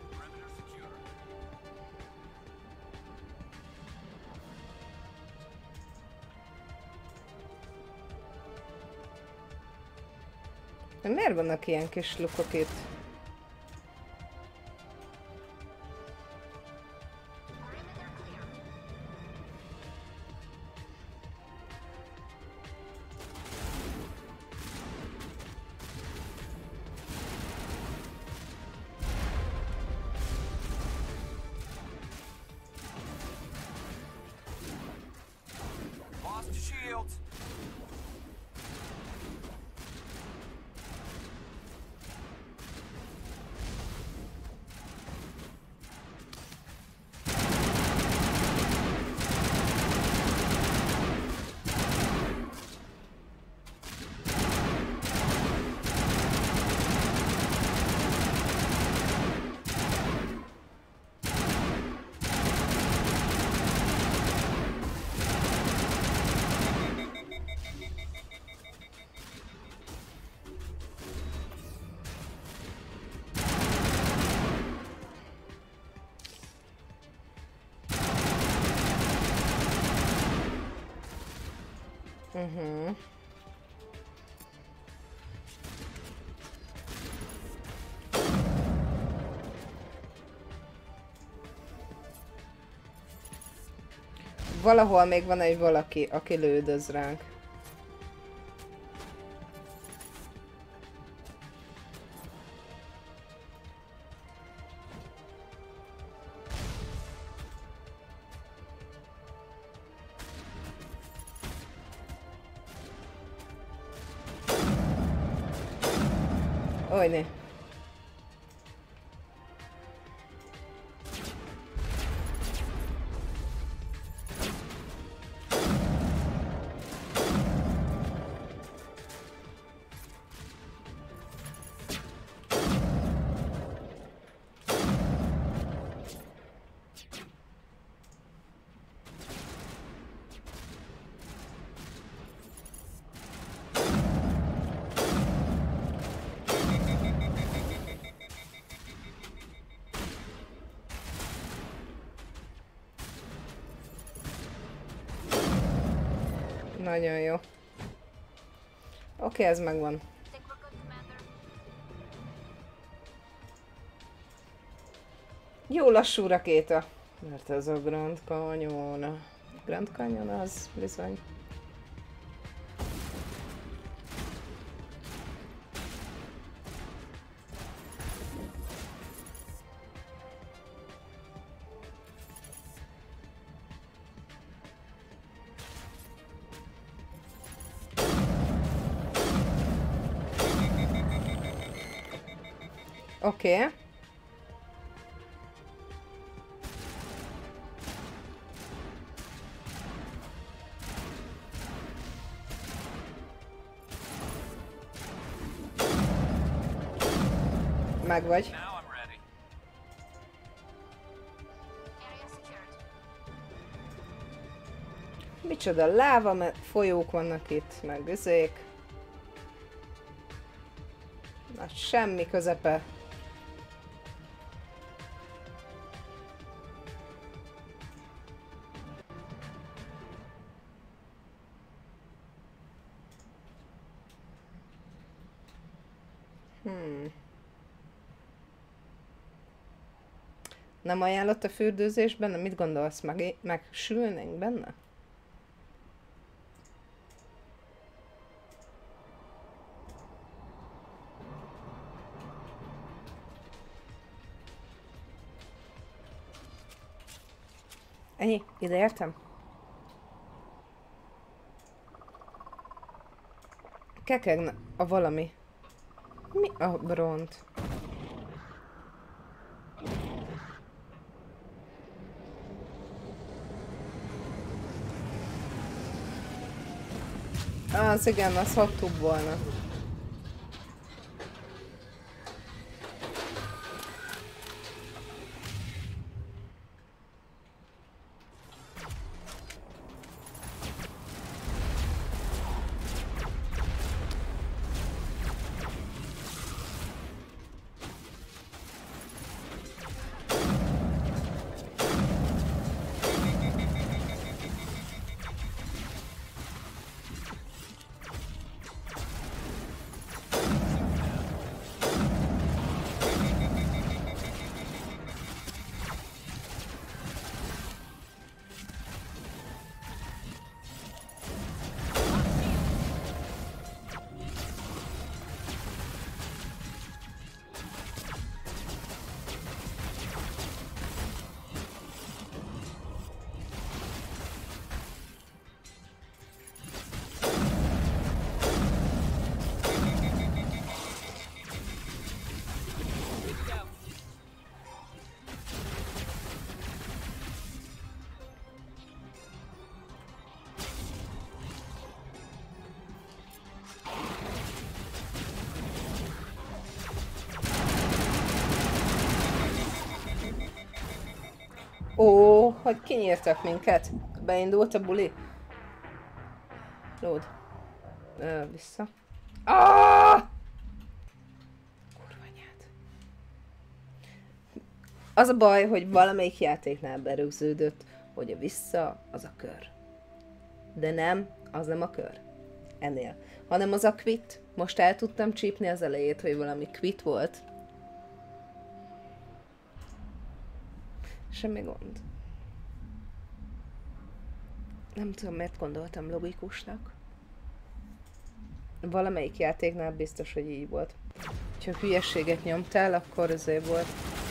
De miért vannak ilyen kis lukok itt? Valahol még van egy valaki, aki lődöz ránk. Ojne. Nagyon jó. Oké, ez megvan. Jó lassú rakéta. Mert ez a Grand Canyon. Grand Canyon az bizony. Oké. Meg vagy. Micsoda láva, mert folyók vannak itt, meg üzék. Na, semmi közepe. Nem ajánlott a fürdőzésben? Mit gondolsz? Megsülnénk benne? Ennyi? Ide értem? Kekegne a valami. Mi a bront? Az igen, azt hagytuk volna. Ó, hogy kinyírtak minket. Beindult a buli. Lód. Vissza. Kurva anyád. Az a baj, hogy valamelyik játéknál berögződött, hogy a vissza az a kör. De nem, az nem a kör. Ennél. Hanem az a quit. Most el tudtam csípni az elejét, hogy valami quit volt. Semmi gond. Nem tudom, miért gondoltam logikusnak. Valamelyik játéknál biztos, hogy így volt. Ha hülyességet nyomtál, akkor azért volt.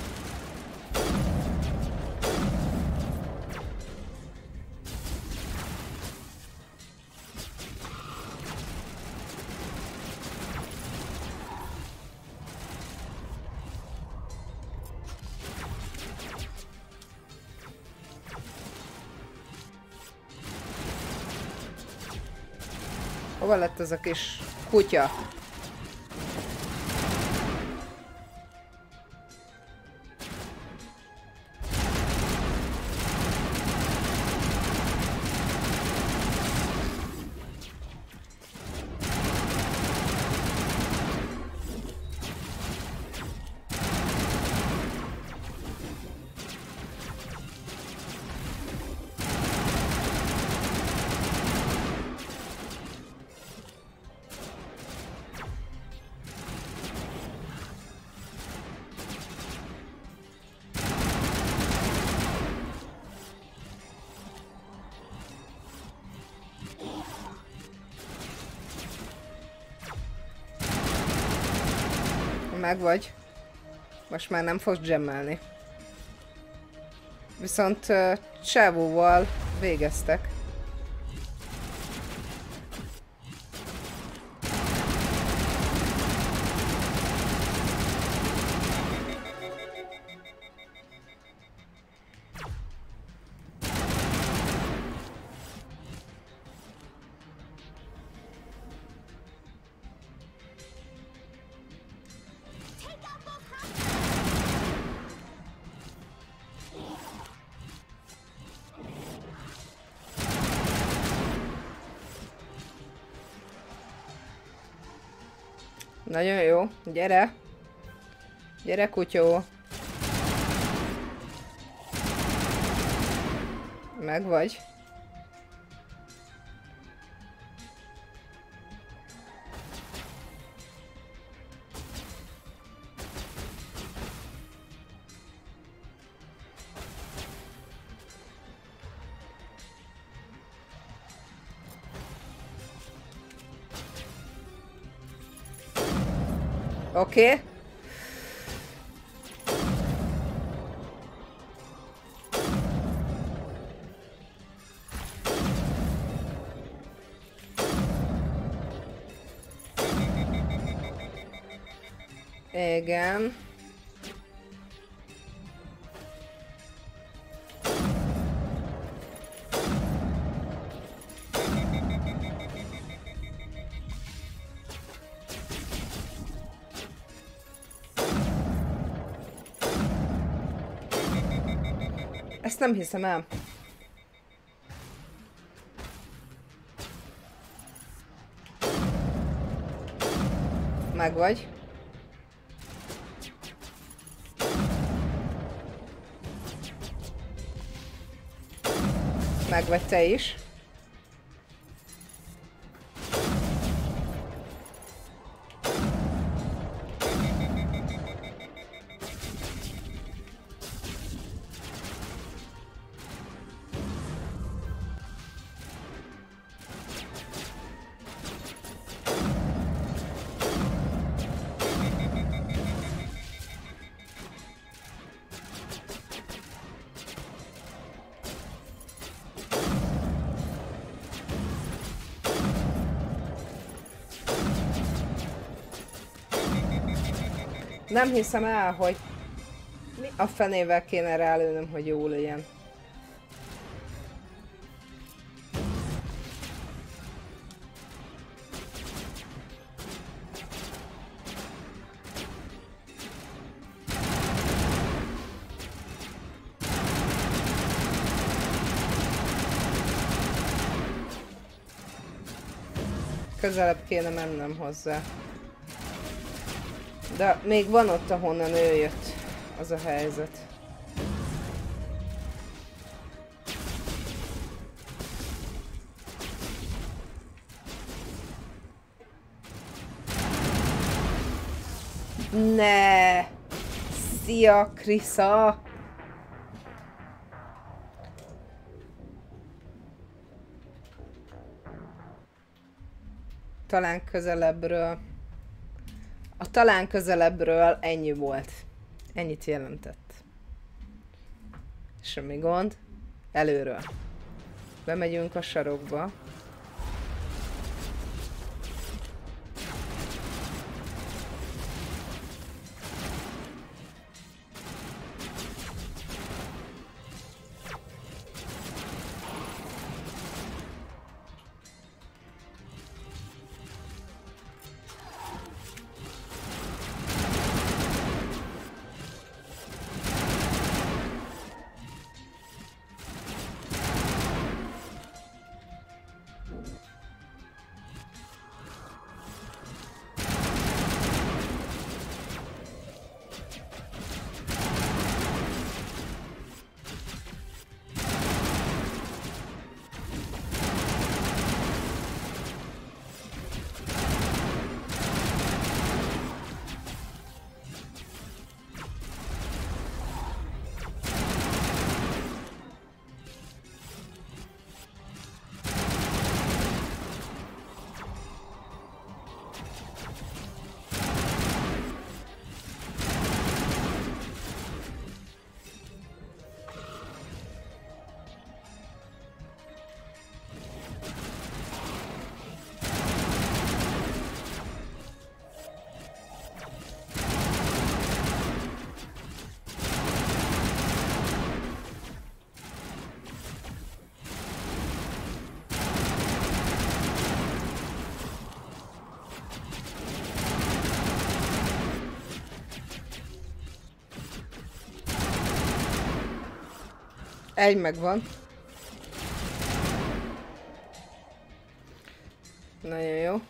Hova lett az a kis kutya? Meg vagy. Most már nem fogsz gemmelni. Viszont csávóval végeztek. Nagyon jó, gyere! Gyere, kutyó! Meg vagy. Oké. Igen. Ezt nem hiszem el. Meg vagy. Meg vagy te is. Nem hiszem el, hogy mi a fenével kéne rálőnöm, hogy jó legyen. közelebb kéne mennem hozzá. De még van ott, ahonnan ő jött. Az a helyzet. Ne! Szia, Krisza! Talán közelebbről. A talán közelebbről ennyi volt. Ennyit jelentett. Semmi gond. Előről. Bemegyünk a sarokba. Egy megvan. Nagyon jó.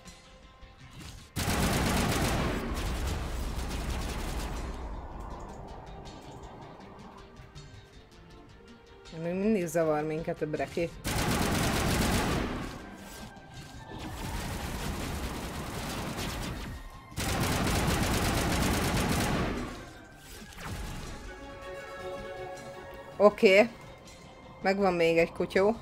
Még mindig zavar minket a breki. Oké. Megvan még egy kutyó.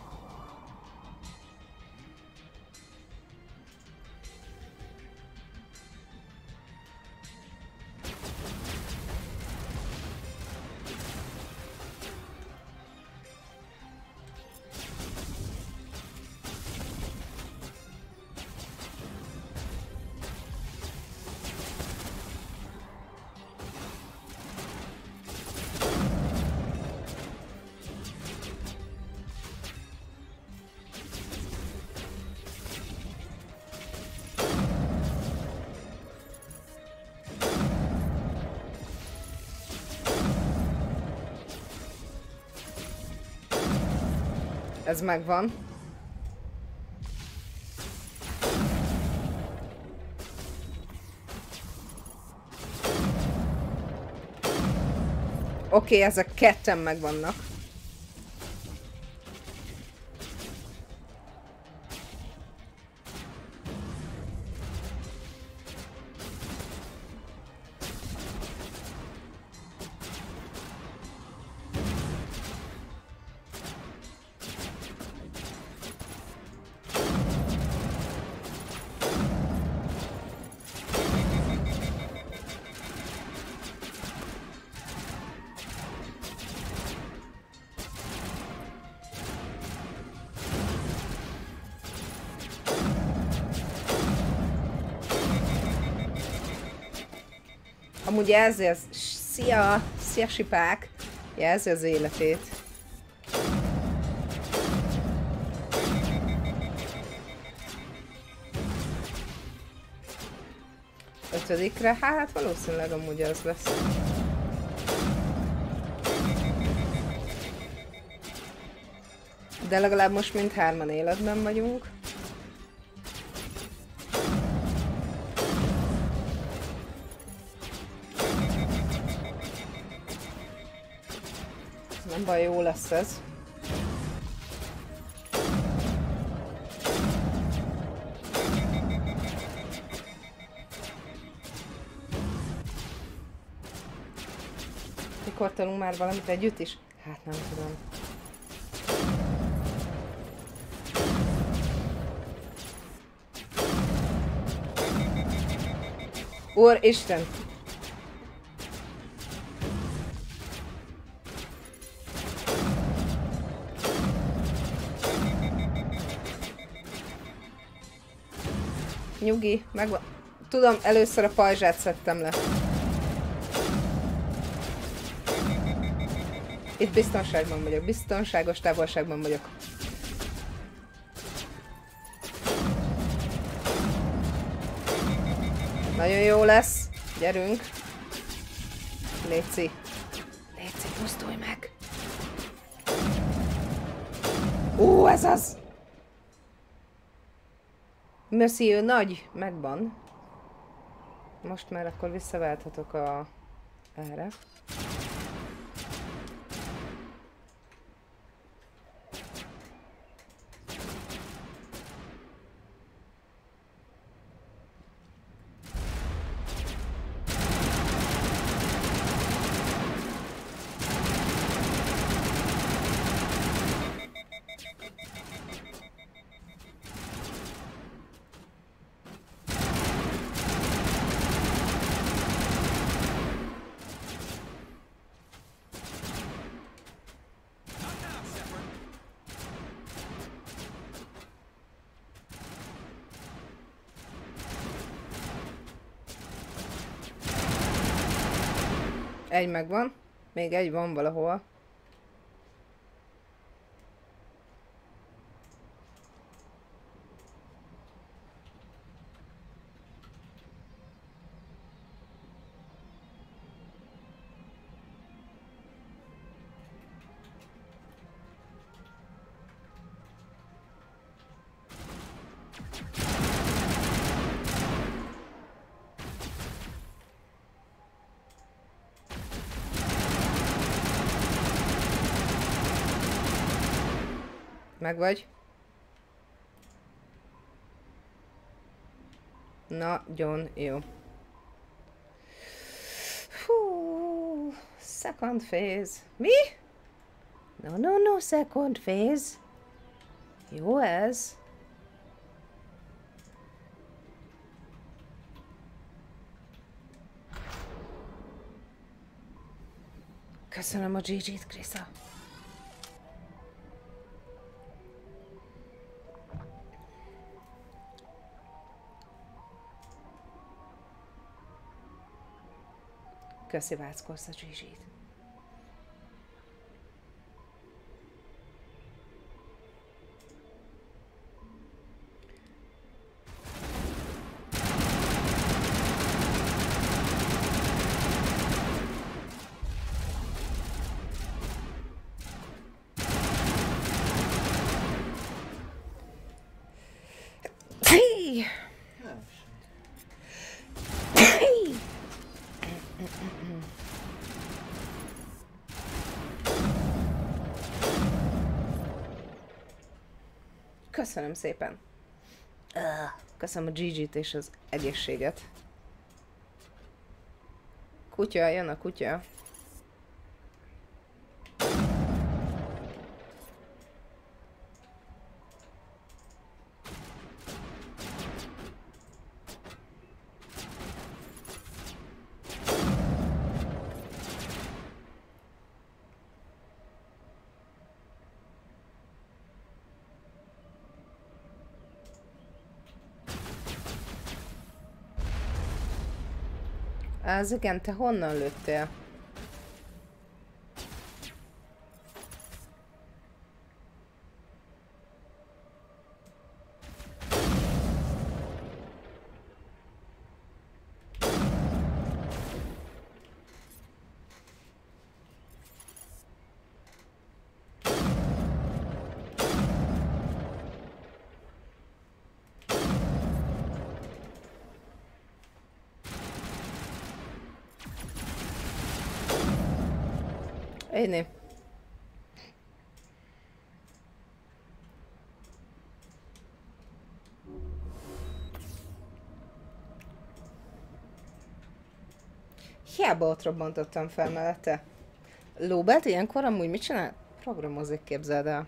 Ez megvan. Oké, ezek ketten megvannak. Amúgy jelzi az... Szia! Szia, sipák! Jelzi az életét. Ötödikre? Hát valószínűleg amúgy az lesz. De legalább most mindhárman életben vagyunk. Nem baj, jó lesz ez. Mikor tanulunk már valamit együtt is? Hát nem tudom. Úristen! Nyugi, megvan. Tudom, először a pajzsát szedtem le. Itt biztonságban vagyok, biztonságos távolságban vagyok. Nagyon jó lesz. Gyerünk. Léci. Léci, pusztulj meg. Ez az! Monsieur nagy, megvan. Most már akkor visszaválthatok erre. Egy megvan. Még egy van valahol. Megvagy? Nagyon jó. Hú, second phase. Mi? No, second phase. Jó ez. Köszönöm a GG-t, Krisza. Köszi, Váckorsz a GG-t. Köszönöm szépen. Köszönöm a GG-t és az egészséget. Kutya, jön a kutya. Az igen, te honnan lőttél? Éni. hiába ott robbantottam fel mellette. Lóbelt ilyenkor amúgy mit csinál? Programozik, képzeld el.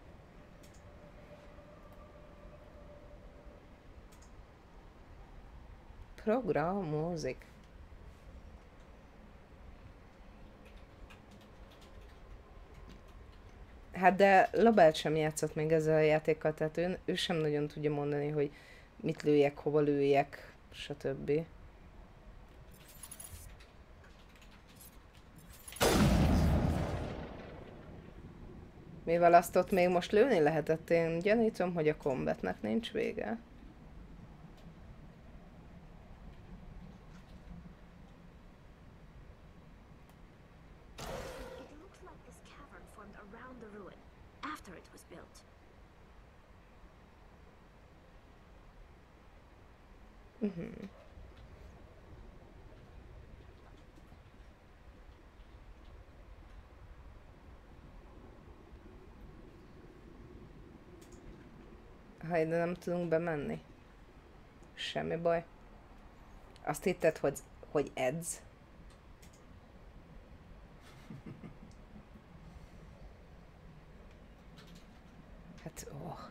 Programozik. Hát de Lobelt sem játszott még ezzel a játékkal, tehát ő sem nagyon tudja mondani, hogy mit lőjek, hova lőjek, stb. Mivel azt ott még most lőni lehetett, én gyanítom, hogy a combatnek nincs vége. Ha ide nem tudunk bemenni. Semmi baj. Azt hitted, hogy edz? Hát,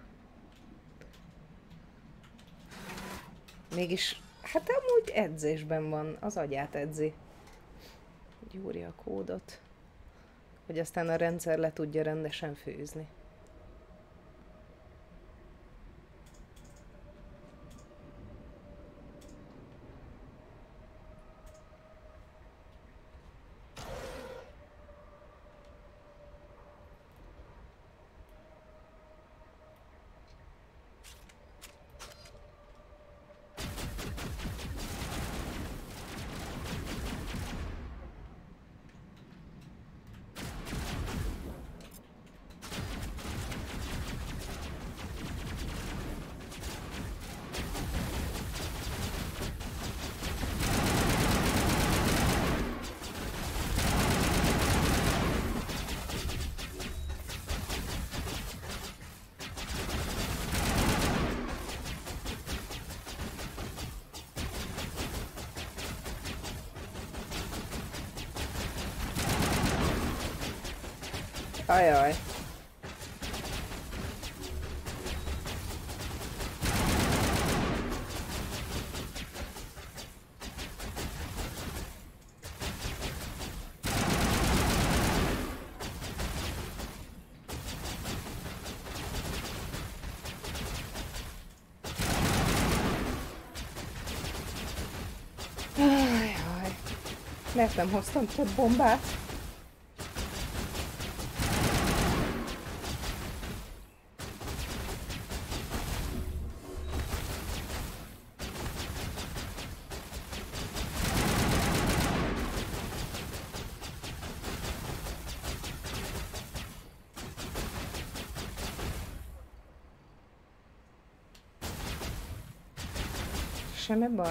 Mégis, hát amúgy edzésben van, az agyát edzi. Gyúrja a kódot, hogy aztán a rendszer le tudja rendesen főzni. Ajaj. Ajaj. Miért nem hoztam több bombát? Semmi baj.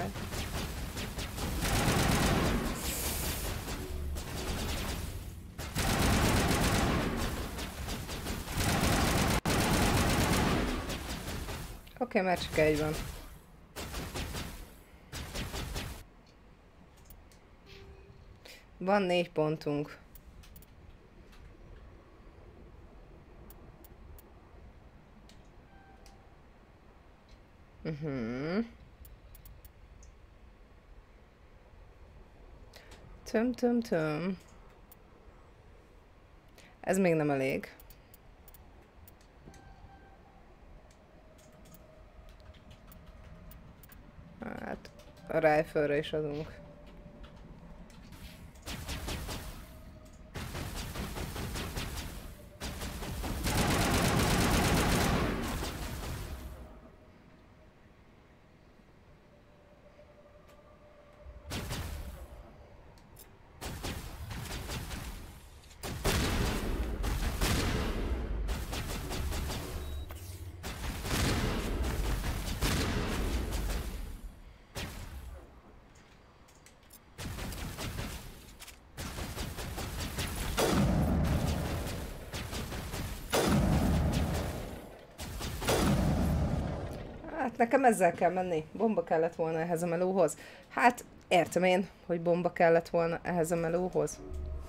Oké, már csak egy van. Van 4 pontunk. Töm. Ez még nem elég. Hát, a rifle-re is adunk. Hát nekem ezzel kell menni. Bomba kellett volna ehhez a melóhoz. Hát Értem én, hogy bomba kellett volna ehhez a melóhoz.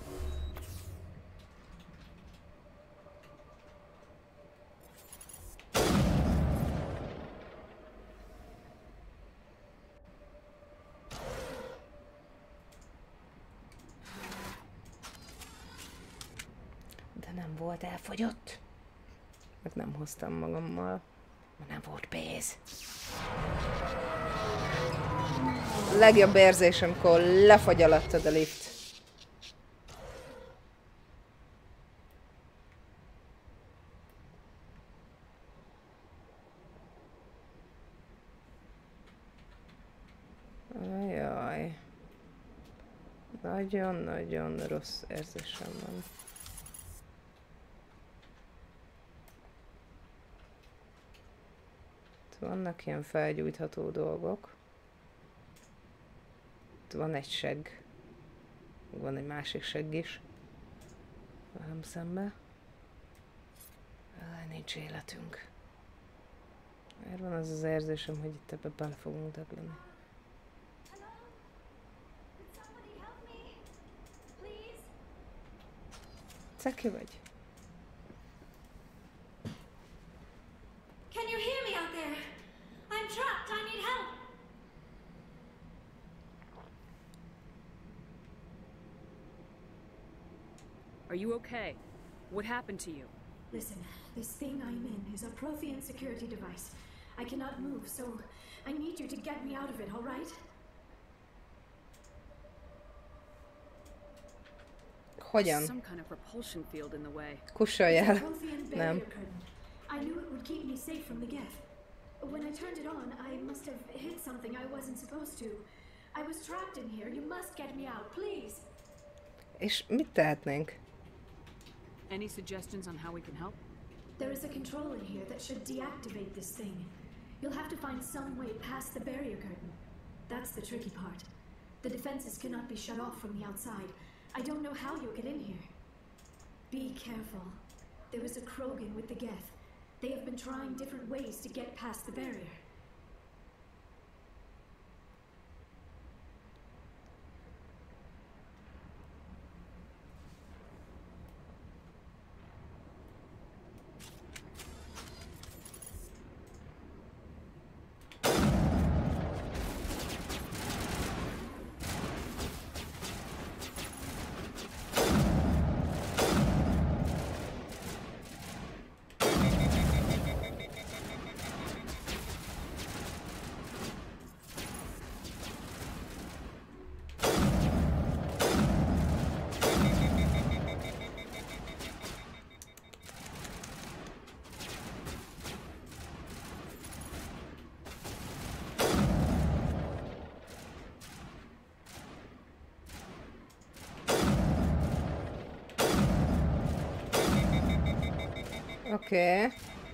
De nem volt elfogyott. Meg nem hoztam magammal, mert nem volt pénz. A legjobb érzés, amikor lefagy alattad a lift. Ajaj. Nagyon-nagyon rossz érzésem van. Itt vannak ilyen felgyújtható dolgok. Itt van egy segg. Van egy másik segg is. Velem szembe. Nincs életünk. Miért van az az érzésem, hogy itt ebbe bele fogunk dögleni? Ceki vagy? Can you hear me out there? I'm trapped. I need help. Are you okay? What happened to you? Listen, this thing I'm in is a Prothean security device. I cannot move, so I need you to get me out of it, all right? Hogyan? Some kind of repulsion field in the way. Kussolj el. Nem. I knew it would keep me safe from the Geth. When I turned it on, I must have hit something I wasn't supposed to. I was trapped in here. You must get me out, please. És mit tehetnénk? Any suggestions on how we can help? There is a control in here that should deactivate this thing. You'll have to find some way past the barrier curtain. That's the tricky part. The defenses cannot be shut off from the outside. I don't know how you'll get in here. Be careful. There is a Krogan with the Geth. They have been trying different ways to get past the barrier. Oké.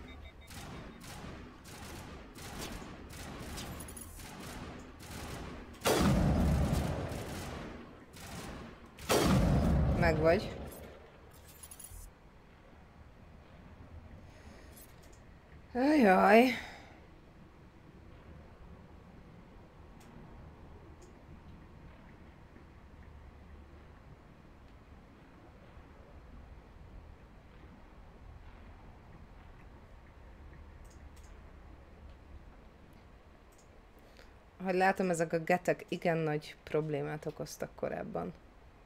Megvagy. Ajaj. Ahogy látom, ezek a getek igen nagy problémát okoztak korábban.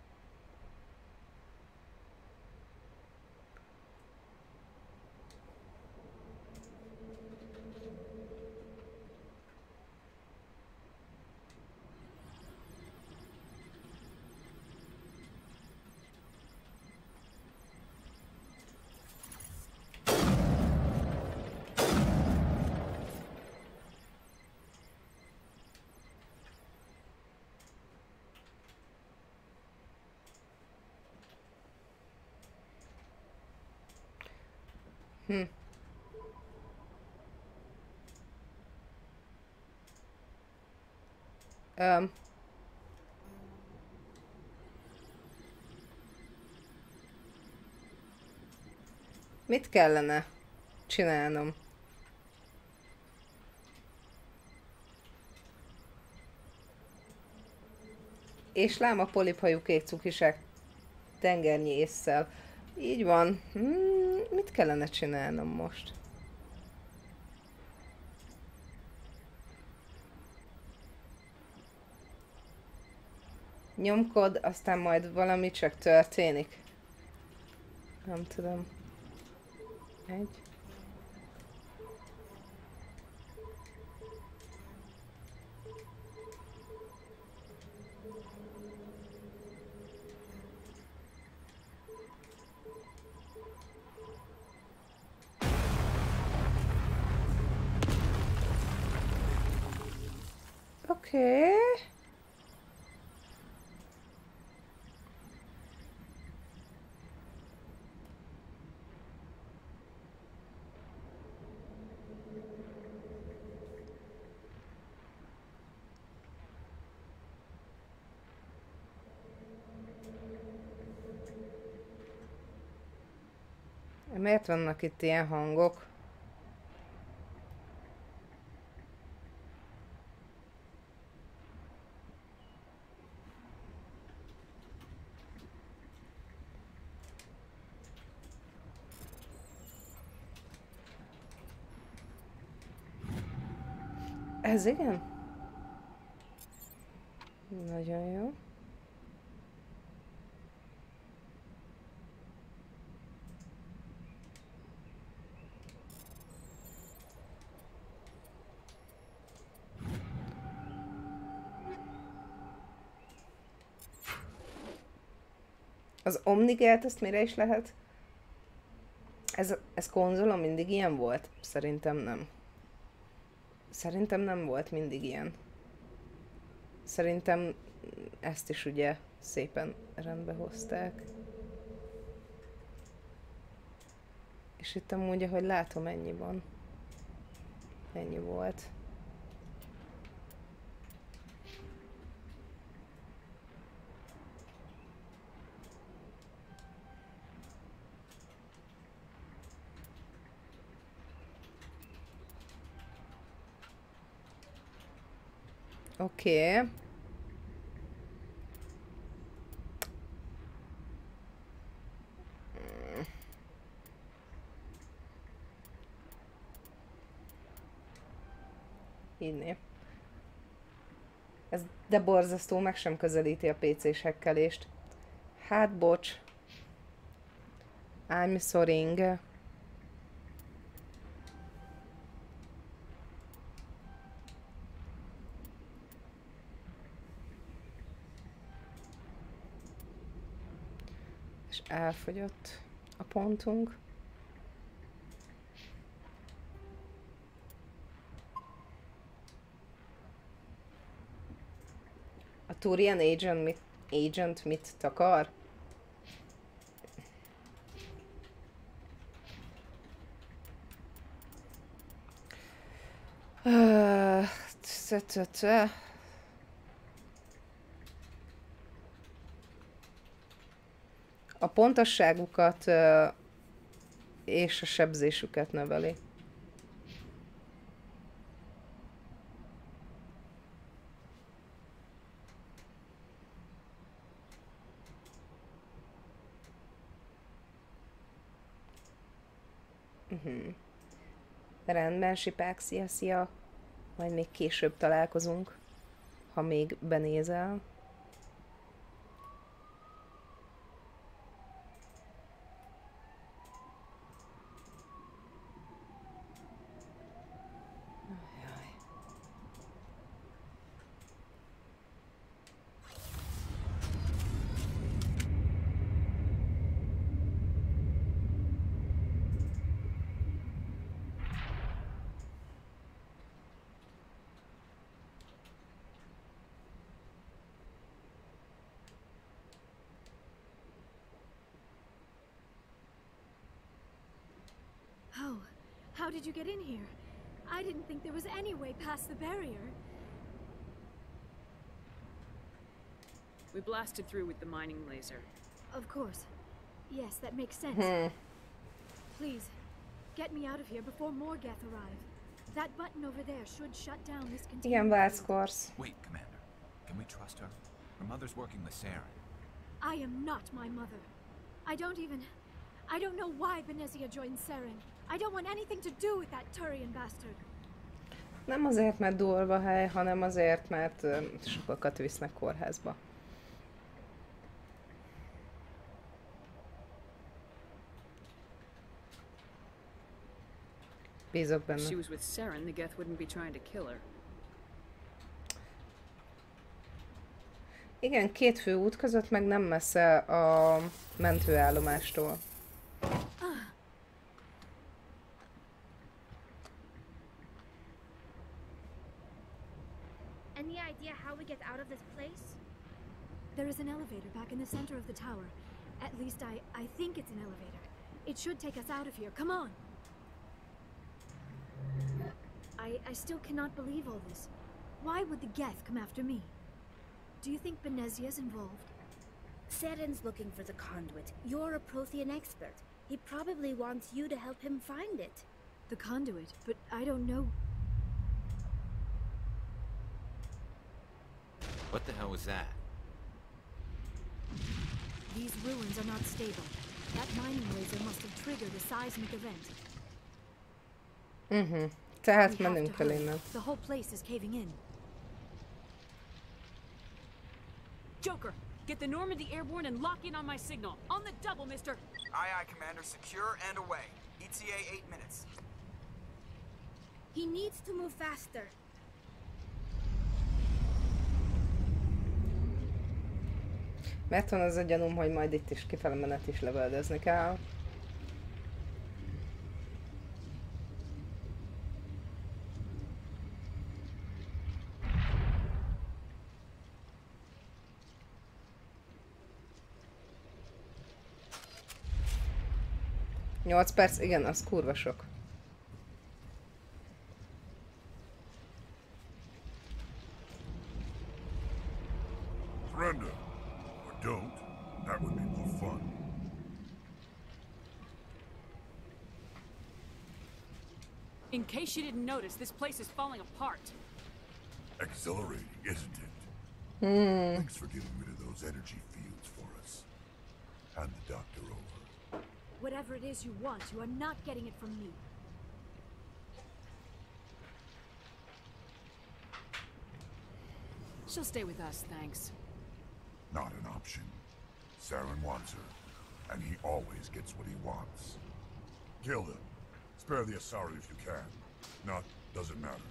Mit kellene csinálnom? És láma poliphajú kék cukisák tengernyi ésszel. Így van. Mit kellene csinálnom most? Nyomkod, aztán majd valami csak történik. Nem tudom. Egy. Oké. Miért vannak itt ilyen hangok? Ez igen? Nagyon jó. Az Omnigelt, ezt mire is lehet? Ez konzolon mindig ilyen volt? Szerintem nem. Szerintem nem volt mindig ilyen. Szerintem ezt is ugye szépen rendbe hozták. És itt amúgy, ahogy látom, ennyi van. Ennyi volt. Oké. Hinni. Ez de borzasztó, meg sem közelíti a PC-s hekkelést. Hát bocs. I'm sorry. És elfogyott a pontunk. A Turian Agent mit takar? A pontosságukat és a sebzésüket növeli. Rendben, Sipák, szia! Majd még később találkozunk, ha még benézel. How did you get in here? I didn't think there was any way past the barrier. We blasted through with the mining laser. Of course. Yes, that makes sense. Please, get me out of here before more Geth arrive. That button over there should shut down this container. Igen, Váckorsz. Wait, Commander. Can we trust her? Her mother's working with Saren. I am not my mother. I don't know why Benezia joined Saren. I don't want anything to do with that Turian bastard. Nem azért, mert durva hely, hanem azért, mert sokakat visznek kórházba. Bízok benne. If she was with Saren, the Geth wouldn't be trying to kill her. Igen, két fő út között meg nem messze a mentőállomástól. Any idea how we get out of this place? There is an elevator back in the center of the tower. At least I think it's an elevator. It should take us out of here. Come on! I still cannot believe all this. Why would the Geth come after me? Do you think Benezia's involved? Saren's looking for the conduit. You're a Prothean expert. He probably wants you to help him find it. The conduit? But I don't know. What the hell was that? These ruins are not stable. That mining laser must have triggered a seismic event. Tehát menünk fel innen. The whole place is caving in. Joker, get the Normandy airborne and lock in on my signal. On the double, mister. Aye, aye, Commander. Secure and away. ETA 8 minutes. He needs to move faster. Mert van az a gyanúm, hogy majd itt is kifele menet is lövöldözni kell. Nyolc perc, igen, az kurva sok. Surrender. Or don't. That would be more fun. In case you didn't notice, this place is falling apart. Exhilarating, isn't it? Thanks for getting rid of those energy fields for us. Hand the doctor over. Whatever it is you want, you are not getting it from me. She'll stay with us, thanks. Not an option. Saren wants her, and he always gets what he wants. Kill him. Spare the Asari if you can. Not, doesn't matter.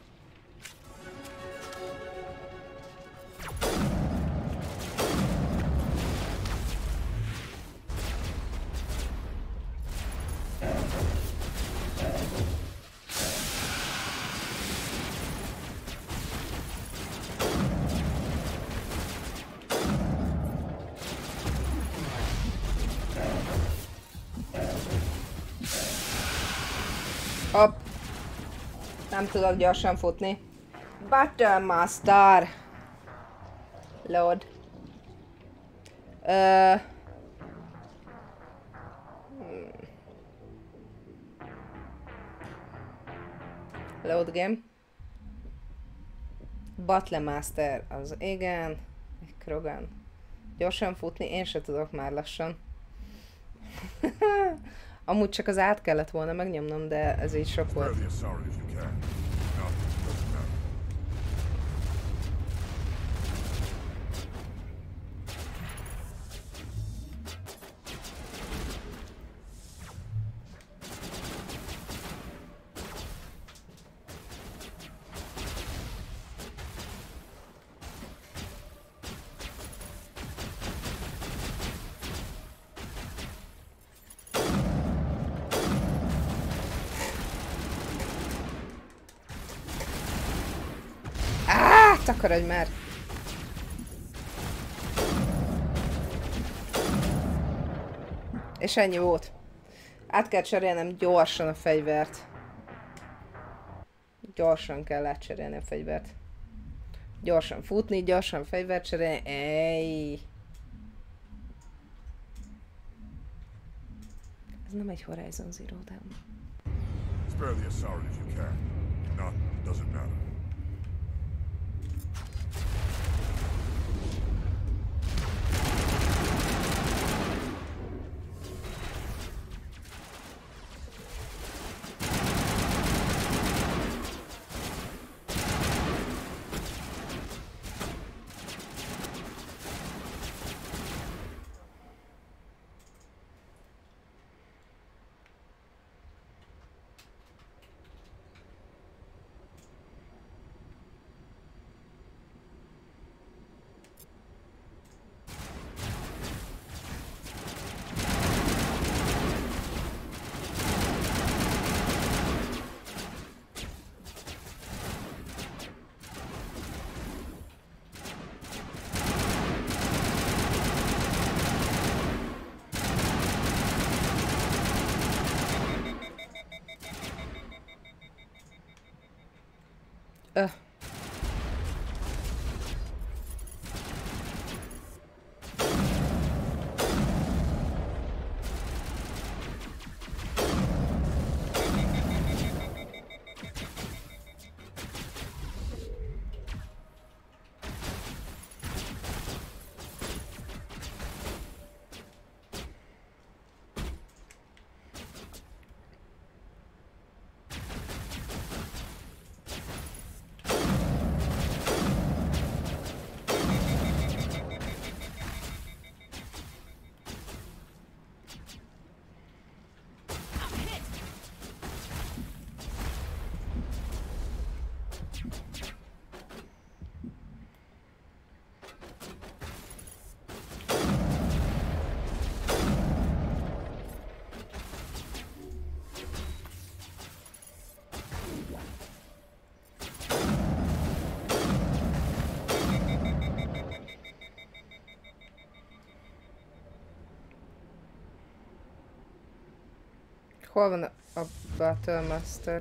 Hopp. Nem tudok gyorsan futni. Battlemaster. Load. Load game. Battlemaster az igen. Krogan. Gyorsan futni, én se tudok már lassan. Amúgy csak az át kellett volna megnyomnom, de ez így sok volt. Takarodj már! És ennyi volt. Át kell cserélnem gyorsan a fegyvert. Gyorsan kell átcserélni a fegyvert. Gyorsan futni, gyorsan fegyvert cserélni. Ej! Ez nem egy Horizon Zero Dawn. Spare the Asari if you can. Not, doesn't matter. Hol van a Battle Master?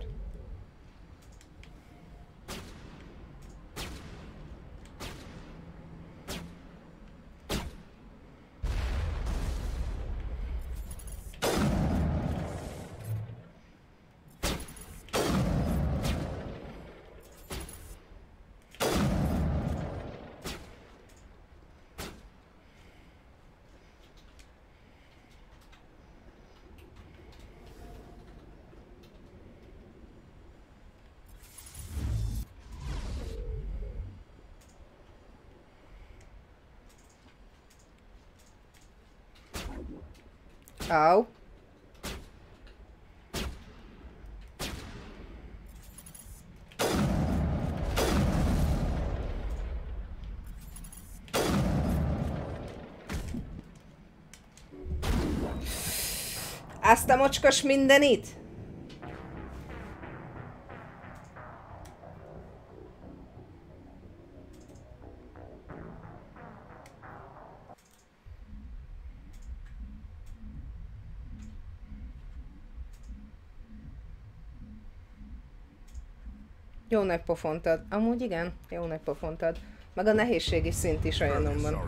Au. Azt a mocskos mindenit? Jó nagy pofont ad. Amúgy igen, jó nagy pofont ad. Meg a nehézségi szint is olyanom van.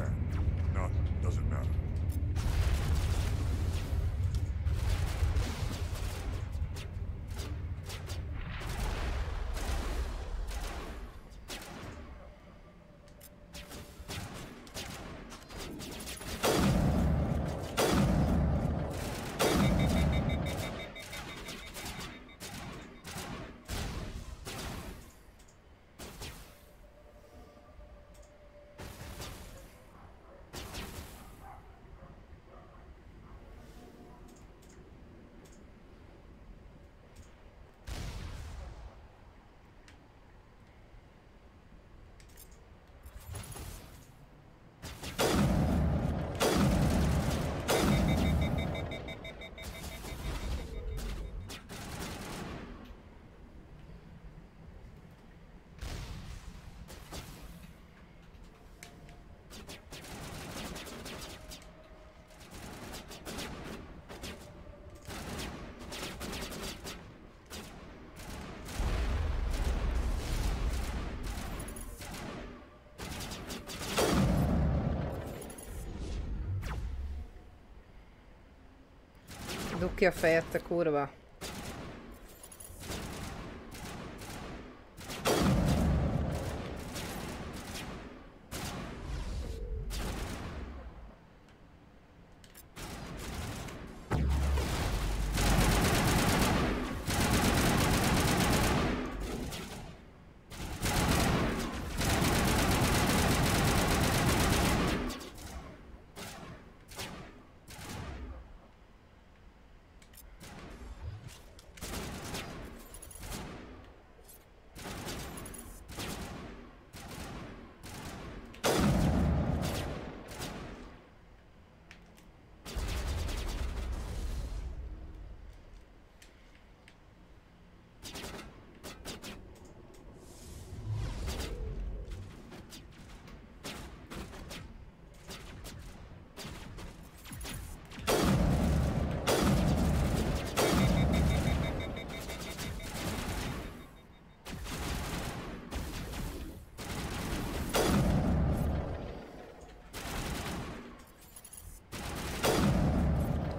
Dugd ki a fejed, te kurva!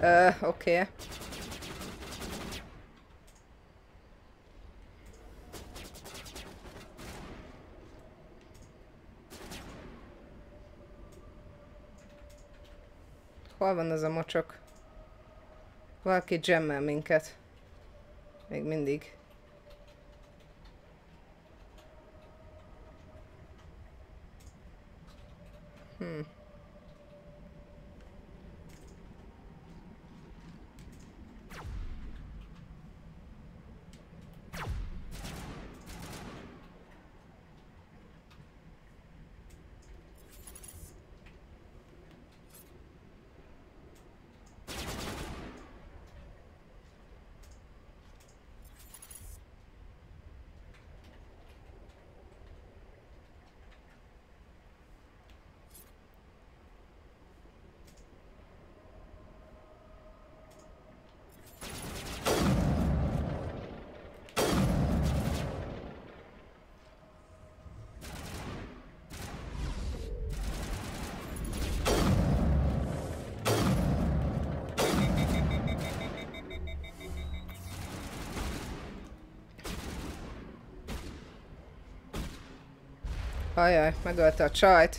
Oké. Hol van az a mocsok? Valaki jammel minket. Még mindig. Ajaj, megölte a csajt.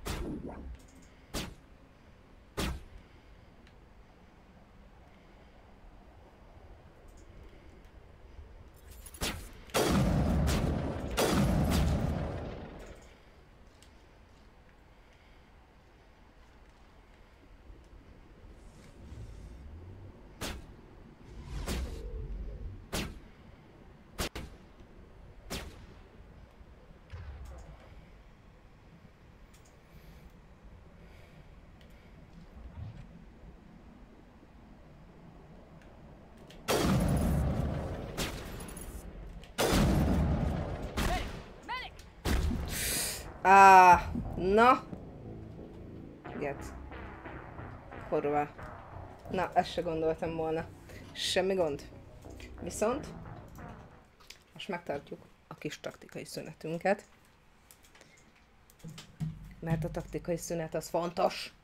Na. Get. Kurva. Na, ezt se gondoltam volna. Semmi gond. Viszont most megtartjuk a kis taktikai szünetünket. Mert a taktikai szünet az fontos.